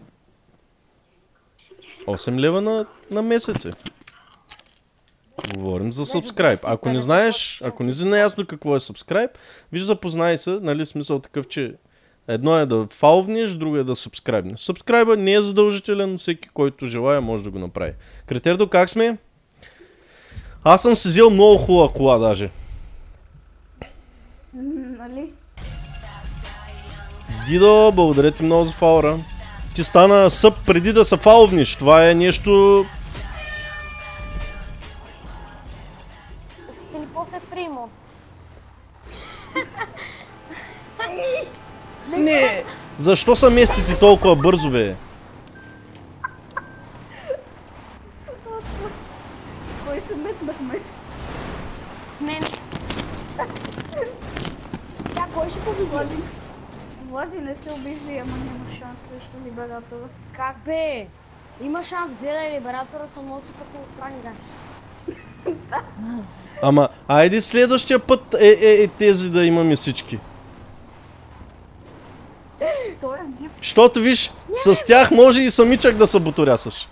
8 лева на месеце. Говорим за subscribe. Ако не знаеш, ако не си наясно какво е subscribe, виж, запознай се, нали, смисъл такъв, че едно е да фалвнеш, друго е да subscribe. Subscribe не е задължителен, всеки, който желая, може да го направи. Кретердо, как сме? Аз съм си взел много хубава кола даже. Нали? Дидо, благодаря ти много за фаура. Ти стана съб преди да се фалвниш. Това е нещо... Или после примо. Не! Защо са местите толкова бързо, бе? Кой се метнахме? С мен. Тя кой ще победи? Влади, не се обиждай, ама няма шанс срещу либератора. Как бе? Има шанс, гледай, либератора се носи като ранга. Ама, айде следващия път тези да имаме всички. Той е дип. Щото виж, с тях може и самичък да се буторясаш.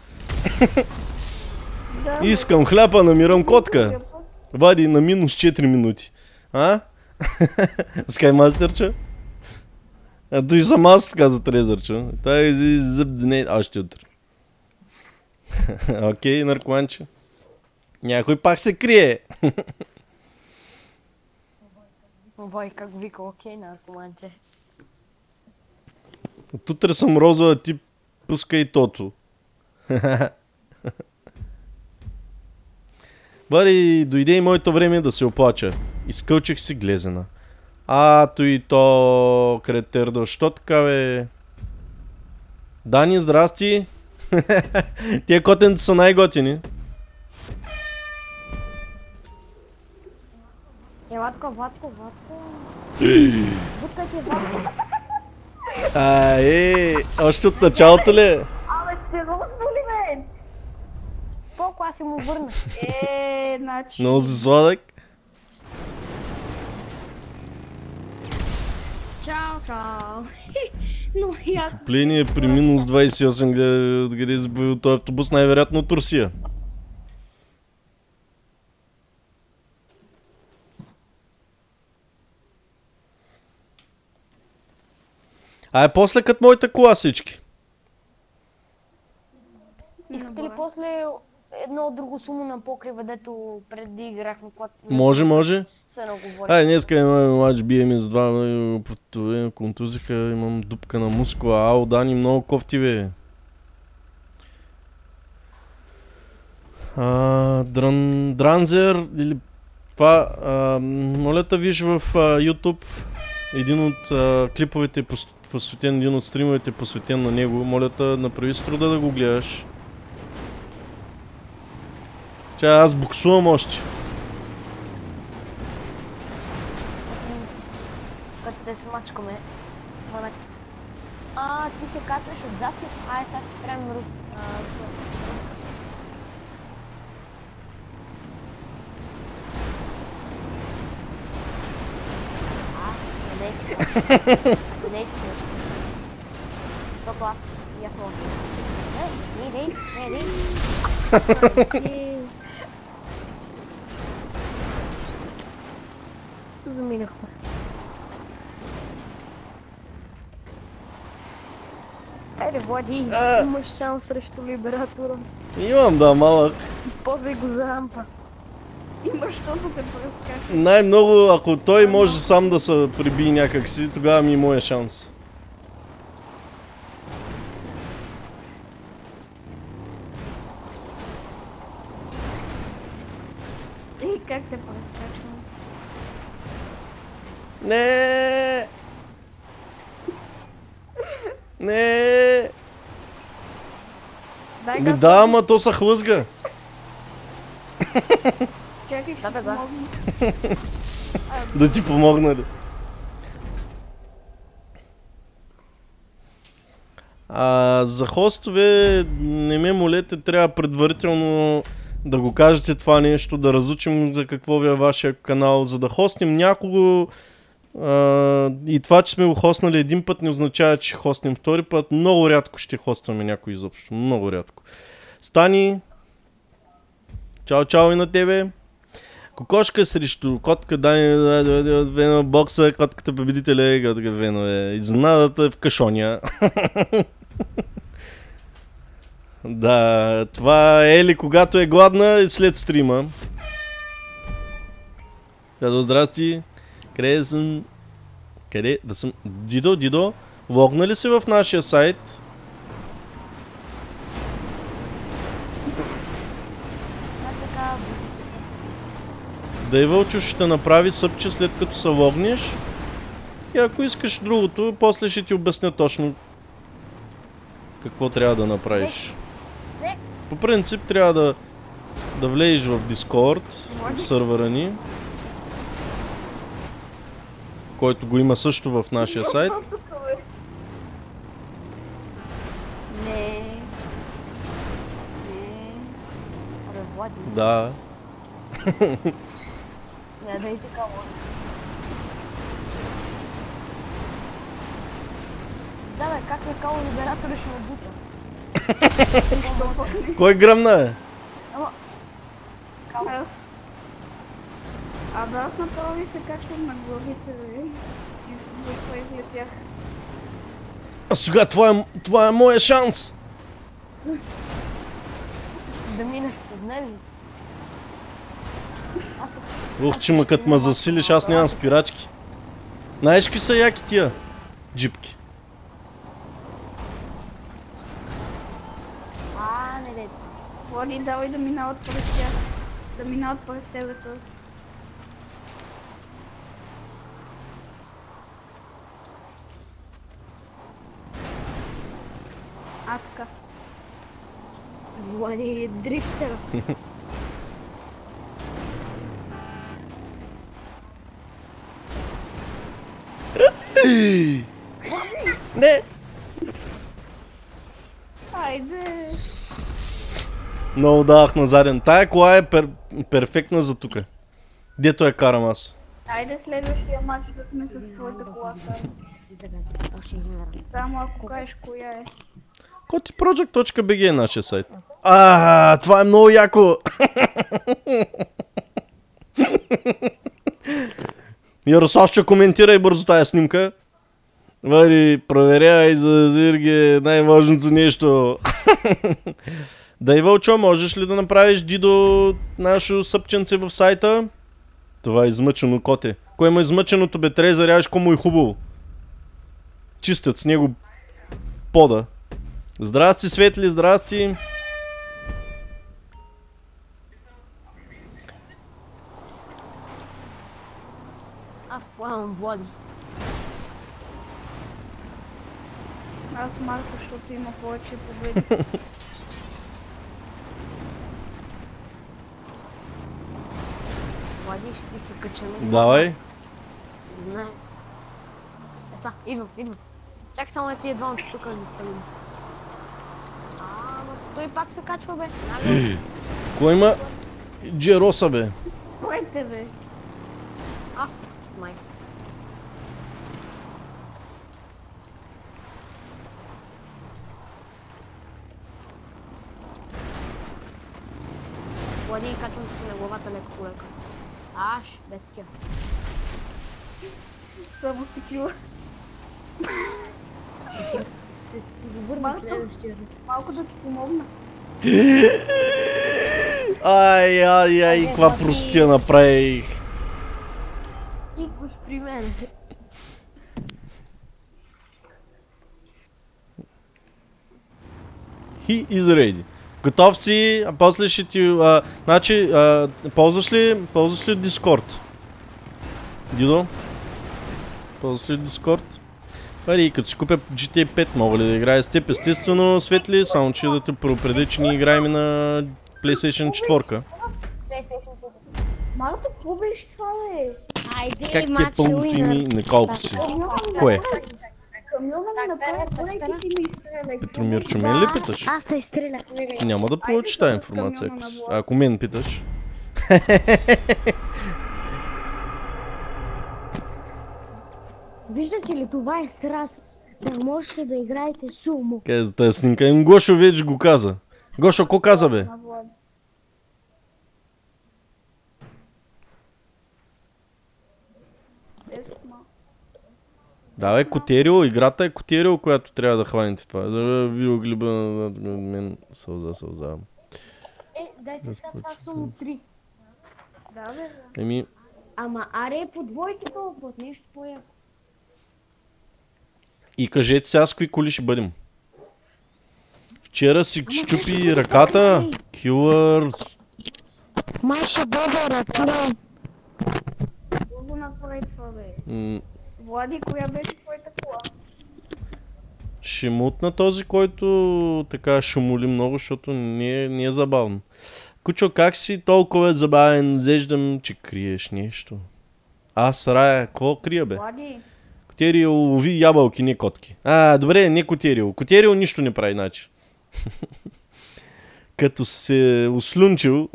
Да, Искам хляпа, намирам котка. Вади на минус 4 минути. А? Скаймастерча? А той съм аз, каза Трезърча. Той е зъб дне... Още утре. Окей, наркоманче. Някой пак се крие. Вой, как вика, окей, наркоманче. От утре съм розова, ти пускай тото. Бъде, дойде и моето време да се оплача. Изкълчих си глезена. Той то, Кретердо, що така бе? Дани, здрасти! Тия котенца са най-готини. Владко. Бутка ти, Владко. Още от началото ли? Абе, се много боли, бе. Споко, аз си му върна. Значи... Много си сладък. Чао. Но яко. Топление при минус 28 къде този автобус, най-вероятно от Русия. После като моята кола всички. Искате ли после едно друго сумо на покрива, дето преди играхме, когато... Може. Се наговори. Днеска имаме матч, биеме с два, контузиха, имам дупка на мускула. Дани, много кофти, бе. Дранзер или това, моля те виж в YouTube един от клиповете посветен, един от стримовете посветен на него. Моля те, направи си труда да го гледаш. Аз буксувам още. Като те се мачкаме. Ти се качваш отзад и... сега ще правим рус. Не дейте. Защото аз мога. Не дей. Заминахме. Хайде, Влади, имаш шанс срещу Либератора. Имам, да, малък. Използвай го за рампа. Имаш защото те прескача. Най-много, ако той може сам да се прибие някакси, тогава ми е моя шанс. Как те прескачвам? Не. Да, ама то са хлъзга. Чакай, ще помогна. Да ти помогна ли? За хостове не ме молете, трябва предварително да го кажете това нещо, да разучим за какво ви е вашия канал, за да хостнем някого. И това, че сме го хостнали един път, не означава, че ще хостнем втори път. Много рядко ще хостваме някой изобщо. Много рядко. Стани. Чао и на тебе. Кокошка срещу котка, Вено бокса, котката победителя, котка Вено е. Изненадата е в кашоня. Да, това е Ели, когато е гладна и след стрима. Здрасти. Къде съм? Къде да съм? Дидо, логна ли си в нашия сайт? Дай Вълчо ще те направи съпче след като се логнеш. И ако искаш другото, после ще ти обясня точно какво трябва да направиш. По принцип трябва да влезеш в Discord, в сървъра ни, който го има също в нашия сайт. Да. Не, да и така може. Да, бе, как е кало Либератор ще ме бута? Кой гръмна е? Ама... Аз... Абе, аз направо ви се качвам на главите, бе. И затова излетях. А сега това е моя шанс! Да минеш под него. Ух, че като ме засилиш, аз нямам спирачки. Знаеш какви са яки тия джипки? Не дете. Влади, давай да минават през тях. Да минават през тебе този. Така. Влади е дрифтера. Не! Айде. Много давах на заден. Тая кола е перфектна за тука. Дето я карам аз. Айде следващия матч да сме с твоята кола. Само ако кажеш коя е. kotiproject.bg е нашия сайт. Това е много яко! Ярославче, коментирай бързо тая снимка. Вари, проверявай за Зирги най-важното нещо. Дай, Вълчо, можеш ли да направиш Дидо нашо съпченце в сайта? Това е измъчено коте. Кое му е измъченото, бе, трябва да заряваш кому е хубаво. Чистят с него пода. Здрасти, Светли, здрасти. Аз поемам Влади. Аз Марко, защото има повече победи. Влади, ще ти се кача на глава. Давай. Знаеш. Идвам. Чакай само на тия двамата тук да спалим. Ама той пак се качва, бе. Кой има Джероса, бе? Кой бе? Аз, май. Влади, качвам си на главата леко по леко. Без такива. Само с такива. Ще си върна следващия. Малко да ти помогна. Ай, каква простия направих. Идваш при мен. He is ready. Готов си, а после ще ти... значи, ползваш ли Discord? Дидо? Ползваш ли Discord? Пари, като си купя GTA 5, мога ли да играя с теб? Естествено, Светли, само че да те предупредя, че ние играем на PlayStation 4. Малко, какво беше това, бе? Айде, Как ти е пълното име на колко си? Кое? Камиона ми направя полейки и ми изстреляй. Петромирчо, мен ли питаш? Аз те изстрелях. Няма да получиш тази информация, ако мен питаш. Виждате ли, това е страст. Да можете да играете сумо. Къде за тази снимка? Гошо вече го каза. Гошо, какво каза, бе? Да, бе, Котерио, играта е Котерио, която трябва да хванете това. За видеоглиба на мен сълза. Дайте сега това сумо 3. Да, бе. Еми... Ама аре по двойки толкова, нещо по-яко. И кажете сега с какви коли ще бъдем. Вчера си щупи ръката. Килър. Май ще бъде ръка. Го направи това, бе. Влади, коя беше твоята кола? Ще мутна този, който така шумоли много, защото не е забавно. Кучо, как си толкова забавен? Зеждам, че криеш нещо. Аз, Рая, какво крия, бе? Влади. Котерио лови ябълки, не котки. Добре, не Котерио. Котерио нищо не прави, значи. Като се услюнчил.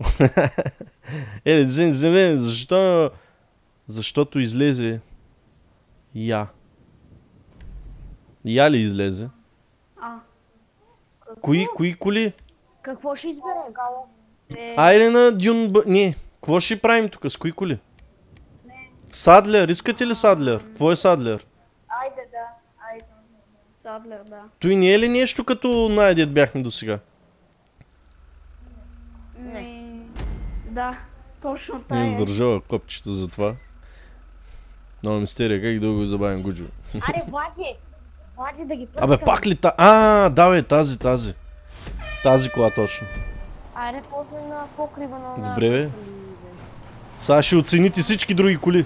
Земле, защо? Защото излезе Я ли излезе? Кои коли? Какво ще изберем? Айде на Дюн... Не, какво ще правим тук? С кои коли? Садлер, искате ли Садлер? Какво е Садлер? Айде, да. Айде. Садлер, да. Той не е ли нещо като най-дет бяхме до сега? Не. Да, точно Не тая. е издържала копчето за това. Много мистерия, как да го забавим Гуджо. Аре, Влади да ги пръскам. Абе, пак ли да бе, тази. Тази кола точно. Аре, после на покрива на... Добре, бе. Сега ще оцените всички други коли.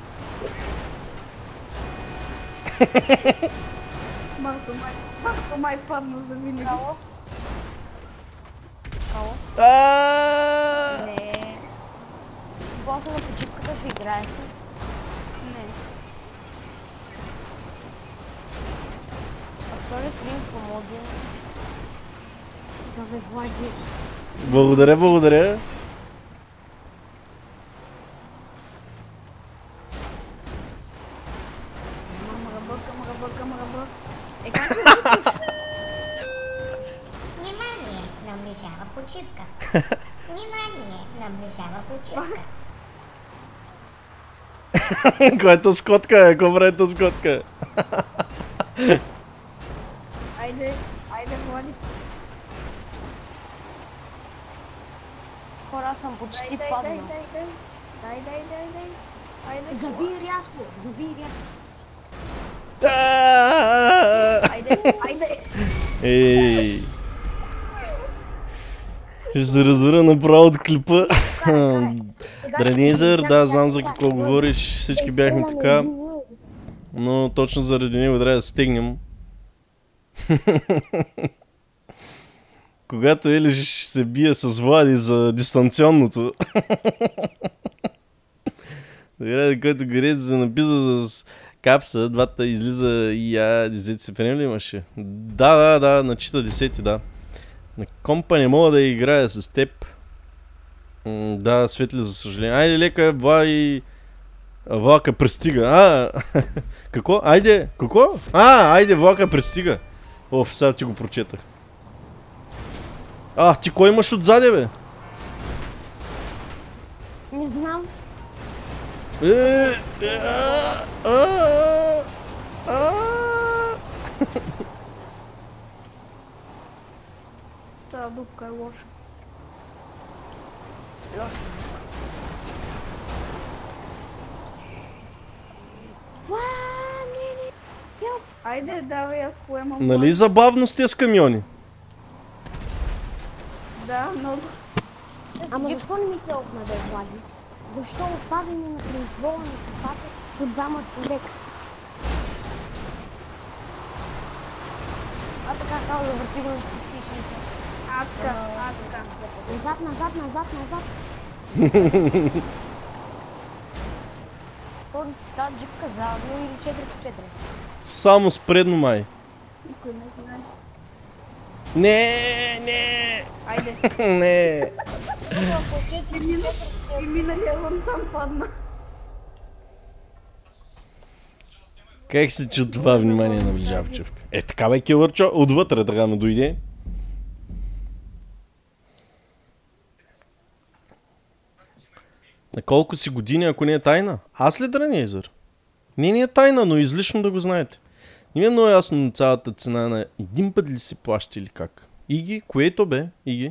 Марко май падна за винаги. Хало? Не. После на почивката ще играеш. Не. А втори стрим помоги. Да бе, Влади. Благодаря, благодаря. Ръба. Е, как се Внимание, наближава почивка. Внимание, наближава почивка. Което скотка е, коврето скотка. Айде, Влади. Хора, аз съм почти Дай. паднал. Дай. Айде, Заби рязко, заби рязко. Айде. Ей. Ще се разбера направо от клипа. Дранизър, да, знам за какво говориш. Всички бяхме така. Но точно заради него трябва да стегнем. Когато Елиш се бие с Влади за дистанционното. Добре, който горец се написа с капса, двата излиза и дезет си фрем ли имаше? Да, начита 10, да. На компа не мога да играя с теб. Да, Светли, за съжаление. Айде, лека, Влади... Влака пристига. Какво? Айде, какво? Айде, влака пристига. Оф, сега ти го прочетах. Ти кой имаш отзаде, бе? Не знам. Та дупка е лоша. Айде, давай, аз поемам. Нали забавно сте с камиони? Да, много. Ама защо не ми се опна, бе, Влади? Защо оставени на произвола на копата от двама човека? Така става да върти го на статични. Адка. Назад. Тази джипка заедно или 4x4? Само с предно май. Никой не знае. Не. Айде. Не. И миналия вон там падна. Как се чу това внимание на Ближавчевка? Така бе, килърчо, отвътре така ме дойде. На колко си години, ако не е тайна? Аз ли Дранизър? Не е тайна, но излишно да го знаете. Не ми е много ясно на цялата цена на един път ли си плаща или как? Иги, което бе? Иги?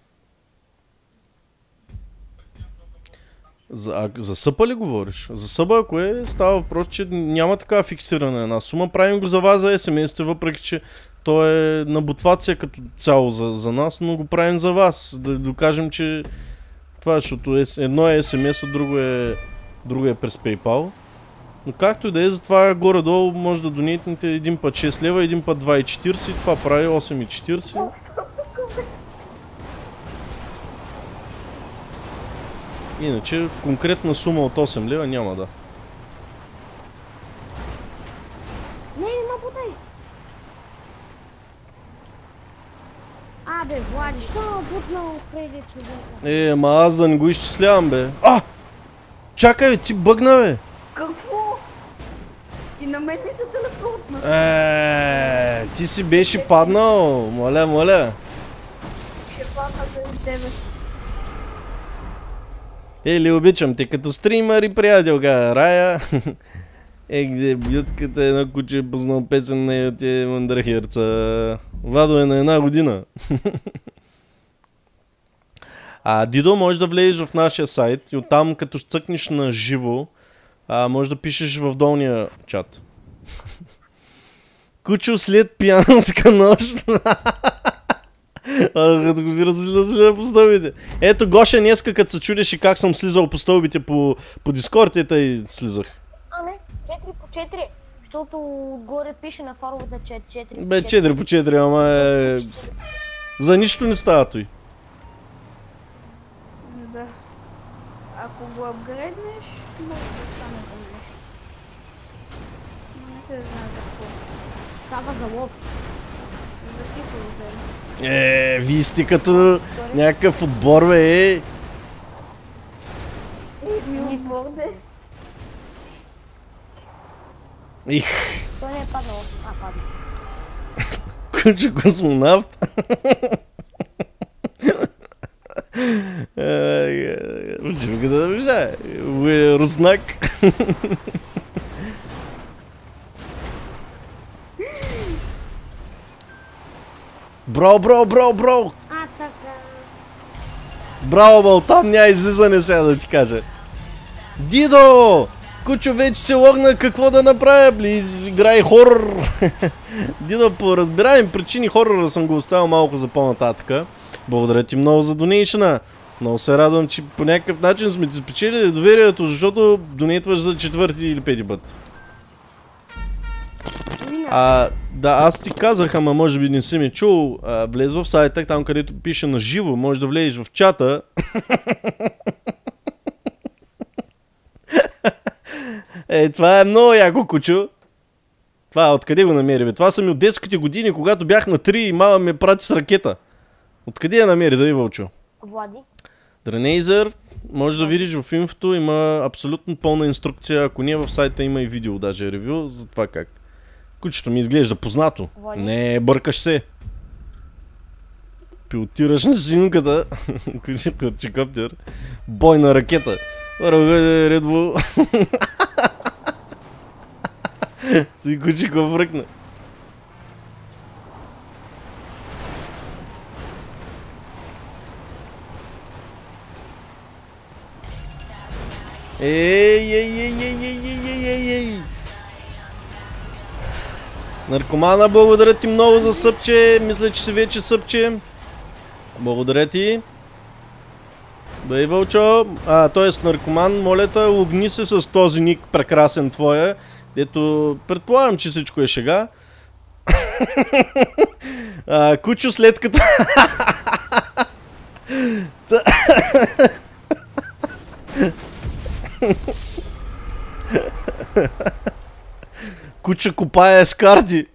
За съпа ли говориш? За съба, ако става въпрос, че няма такава фиксирана една сума. Правим го за вас за SMS-те, въпреки че то е набутвация като цяло за нас, но го правим за вас. Да докажем, че това е, защото едно е SMS, а друго е през PayPal. Но както и да е, затова горе-долу може да донейтнете един път 6 лева, един път 2,40 и това прави 8,40. Иначе конкретна сума от 8 лева няма да. Не бутай! Бе, Влади, що бутнал преди човека? Ама аз да не го изчислявам, бе. Чакай, ти бъгна, бе! Какво? И на мен ли се телефонна? Ти си беше паднал, моля. Ще падна за тебе. Ли обичам те като стримър и приятелка, Рая. Где бютката е едно куче, е познал песен на Йоте Мандрахерца. Владо е на 1 година. Дидо, можеш да влезеш в нашия сайт и оттам като цъкнеш на живо, можеш да пишеш в долния чат. Кучо след пиянска нощ. Като го ви разлиза по стълбите. Ето Гоша днеска, като се чудеше как съм слизал по стълбите по Дискорд, и слизах. Не, 4x4, защото отгоре пише на фаровата, че 4x4. Бе, 4x4, ама за нищо не става той. апгрейднеш, може да стане за нещо. Но не се знае за какво. Става за лов. За типо взели. Вие сте като някакъв отбор, бе, Ние сме Отбор, бе. Их, Той не е паднал. Падна. куче космонавт. Учебка да държа. Руснак. Браво, браво, браво, браво! Така. Браво, бал, там няма излизане сега да ти кажа. Дидо! Кучо вече се логна какво да направя, близ, играй хорор. Дидо, по разбираеми причини хорора съм го оставил малко за по-нататъка. Благодаря ти много за донейшъна. Много се радвам, че по някакъв начин сме ти спечелили доверието, защото донейтваш за 4-ти или 5-ти път. Да, аз ти казах, ама може би не си ми чул. Влез в сайта, там където пише на живо, може да влезеш в чата. Това е много яко, кучо. Това откъде го намери, бе? Това са ми от детските години, когато бях на 3 и мама ме прати с ракета. Откъде я намери, да ви вълчо? Влади. Дренейзър, може да видиш в инфото, има абсолютно пълна инструкция. Ако не в сайта, има и видео, даже ревю, за това как. Кучето ми изглежда познато. Влади. Не, бъркаш се. Пилотираш на снимката. Кучекоптер. Бойна ракета. Red Bull. Той кучеко връкна. Ей! Наркомана, благодаря ти много за събче. Мисля, че си вече събче. Благодаря ти. Бей, Вълчо. Т.е. наркоман, моля те, логни се с този ник прекрасен твоя. Ето, предполагам, че всичко е шега. Кучо, след като... Куча копае с карти.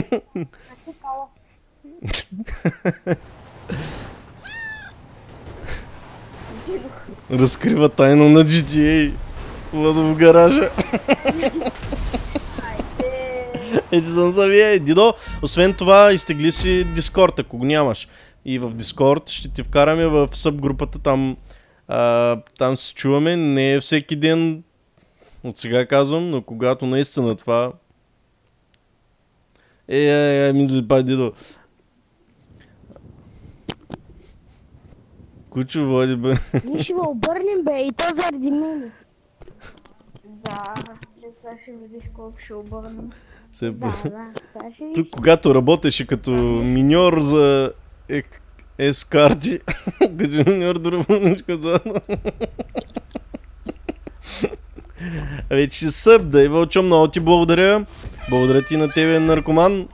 Разкрива тайно на GTA. Владо в гаража. Ети съм завие. Дидо, освен това, изтегли си Дискорд, ако го нямаш. И в Дискорд ще ти вкараме в събгрупата там. Там се чуваме. Не е всеки ден, от сега казвам, но когато наистина това... мисли па, Дидо. Кучо, Влади, бе. Ние ще го обърнем, бе, и то заради мене. Да, сега ще видиш колко ще обърнем. Тук, когато работеше като миньор за S-карти, като миньор дробуничка заедно. Вече съб, да, Вълчо, много ти благодаря. Благодаря ти на тебе, наркоман.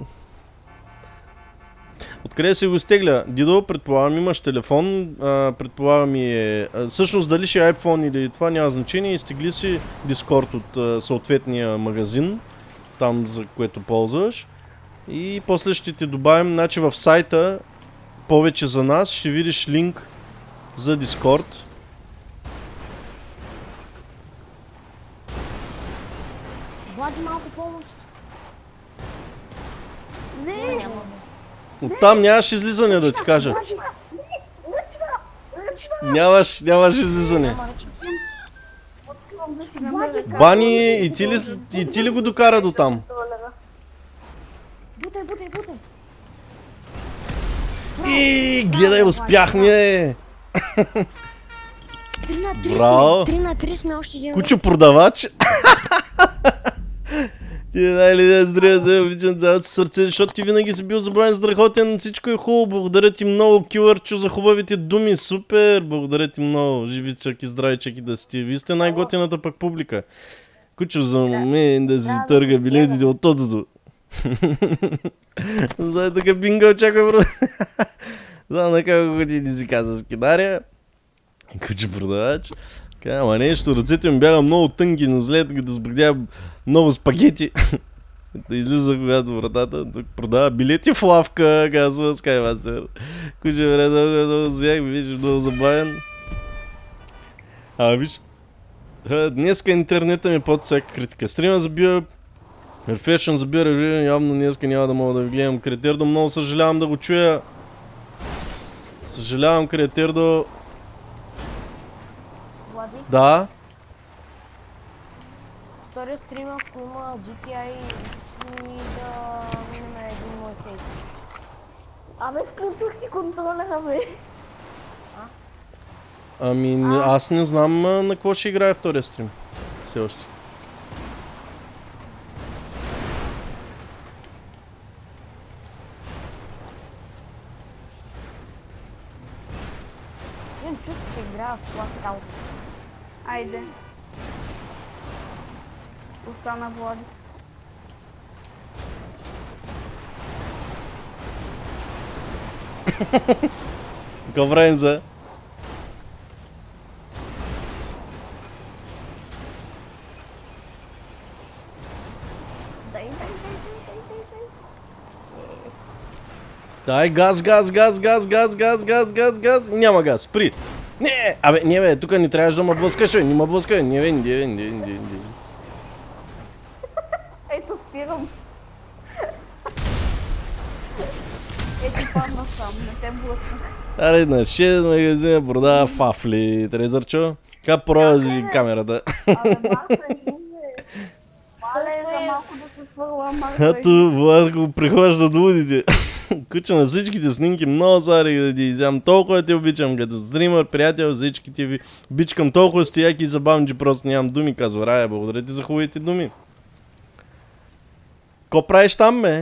Откъде се го изтегля? Дидо, предполагам имаш телефон, предполагам и е... Всъщност дали ще е iPhone или това няма значение, изтегли си Discord от съответния магазин, там за което ползваш. И после ще ти добавим, значи в сайта, повече за нас, ще видиш линк за Discord. Влади, малко помощ. Не, Оттам нямаш излизане, да ти кажа. Нямаш излизане. откривам да си намеря Бани, и ти ли го докара до там? Бутай. И гледай, успяхме! 3 на 3 сме още един. Кучо продавач. Ти дай ли да здравя, да обичам цялото сърце, защото ти винаги си бил забавен, страхотен, всичко е хубаво. Благодаря ти много, Килърчо, за хубавите думи, супер! Благодаря ти много, живи чак и здрави чак и да сте. Вие сте най-готината пък публика. Кучо, за мен да си търга билетите от тотото. За така бинга очаква, бро. За на колко години си каза скинария. Кучо продавач. Ама нещо, ръцете ми бяха много тънки, но след като сбърдя много спагети. Да излиза когато вратата, тук продава билети в лавка, казва Skywmaster. Куче време много звях, виж, много забавен. Виж, днеска интернета ми под всяка критика. Стрима забива, рефрешън забира ревю, явно днеска няма да мога да ви гледам. Кретердо, много съжалявам да го чуя. Съжалявам, Кретердо. Влади, Да. втория стрим, ако има GTI, и да минем на един мой фейс. Абе, включих си контролера, бе. Ами, аз не знам на какво ще играе втория стрим. Все още. Имам чувство, че играя в това скаут. Айде. Остана Влади. Какво правим за? Дай газ, газ, газ, газ, газ, газ, газ, газ, газ. Няма газ, спри. Не, абе, не бе, тук не трябваш да ме блъскаш, бе, не ме блъскай. Не бе, не. Ето спирам. Ето падна сам, не те блъснах. Аре, на 6 магазина продава фафли, Трезърчо. Така прози камерата. Абе, Марко е жив, бе. Мале, за малко да се свърла, Марко е жив. Ето, Влад го прихващат лудите. Куча на всичките снимки, много сарих да ти изям. Толкова те обичам като стример, приятел, всичките ви обичкам толкова сте яки и забавни, че просто нямам думи, казва Рая. Благодаря ти за хубавите думи. Ко правиш там, бе?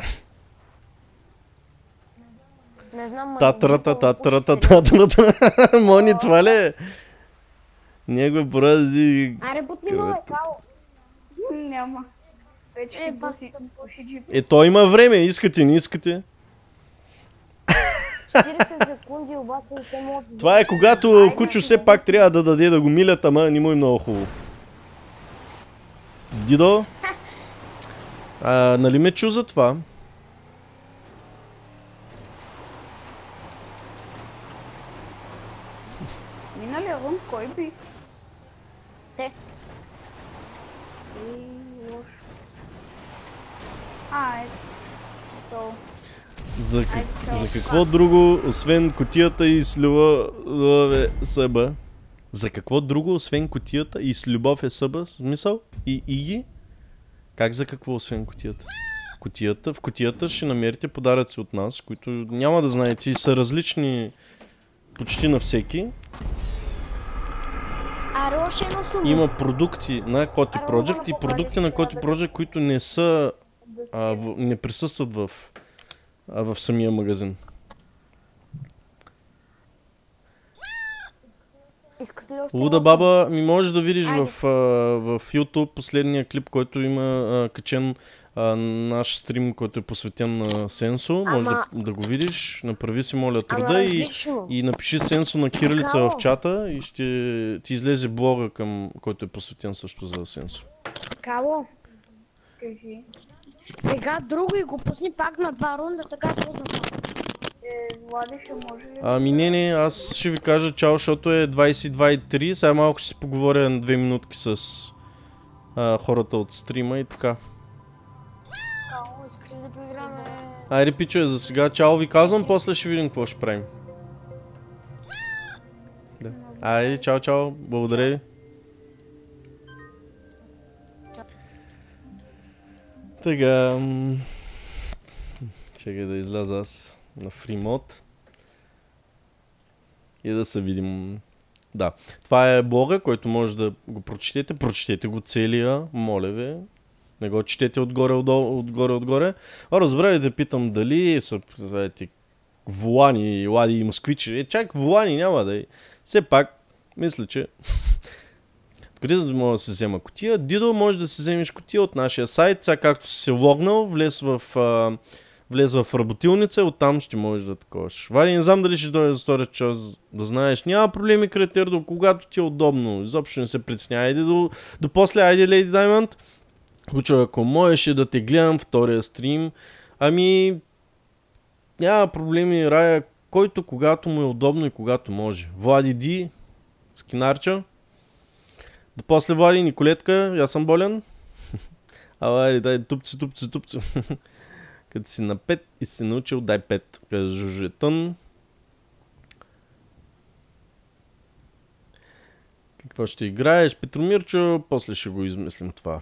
Не знам, Татрата. Мони, това ли е? Някой порази... Аре, бутни ме, као. Няма. Вече пуши джип. Той има време, искате, не искате. 40 секунди, обаче не се може. Това е когато Кучо все пак трябва да даде да го милят, ама не му е много хубаво. Дидо? Нали ме чу за това? Миналия рунд кой би? Те. Лош. Ето. За какво друго, освен кутията и с любов е съба? За какво друго, освен кутията и с любов е съба? Смисъл? И ги? Как за какво, освен кутията? В кутията ще намерите подаръци от нас, които няма да знаете и са различни почти на всеки. Има продукти на Kotick Project и продукти на Kotick Project, които не са, не присъстват в самия магазин. Луда баба, ми можеш да видиш в YouTube последния клип, който има качен наш стрим, който е посветен на Сенсо. Може да го видиш, направи си моля труда и напиши Сенсо на кирилица в чата и ще ти излезе блога, който е посветен също за Сенсо. Кало, Кажи. сега друго и го пусни пак на 2 рунда, така че Влади ще може ли? Ами не, аз ще ви кажа чао, защото е 22:03, сега малко ще си поговоря на 2 минутки с хората от стрима и така. Кало, искаш ли да поиграме? Айде пичове, за сега чао ви казвам, после ще видим какво ще правим. Да. Айде, чао, благодаря ви. Така, чакай да изляза аз на фримод и да се видим. Да, това е блога, който може да го прочетете. Прочетете го целия, моля ви. Не го четете отгоре. Разбравайте да питам дали са, знаете, волани, лади и москвичи. Чак волани няма да е. Все пак, мисля, че къде да може да се взема кутия? Дидо, може да се вземеш кутия от нашия сайт. Сега както си се логнал, влез в влезе в работилница, оттам ще можеш да таковаш. Вали, не знам дали ще дойде за втория час, да знаеш. Няма проблеми, кретер, до когато ти е удобно. Изобщо не се притесняй. Айде до после, айде, Lady Diamond. Кучо, ако можеше да те гледам втория стрим, ами няма проблеми, Рая, който когато му е удобно и когато може. Влади Ди, скинарча. До после Влади, Николетка, аз съм болен. Ала, дай тупци. Като си на 5 и си научил, дай 5. Къде жужетън. Какво ще играеш? Петромирчо, после ще го измислим това.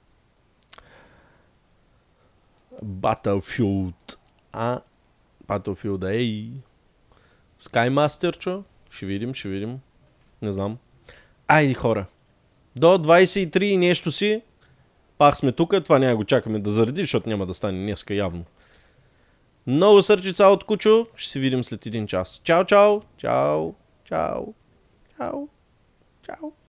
Battlefield. Battlefield, ей. Skymaster, ще видим. Не знам. Айде, хора. До 23 и нещо си. Пак сме тук, това няма го чакаме да зареди, защото няма да стане днеска явно. Много сърчица от Кучо, ще се видим след един час. Чао!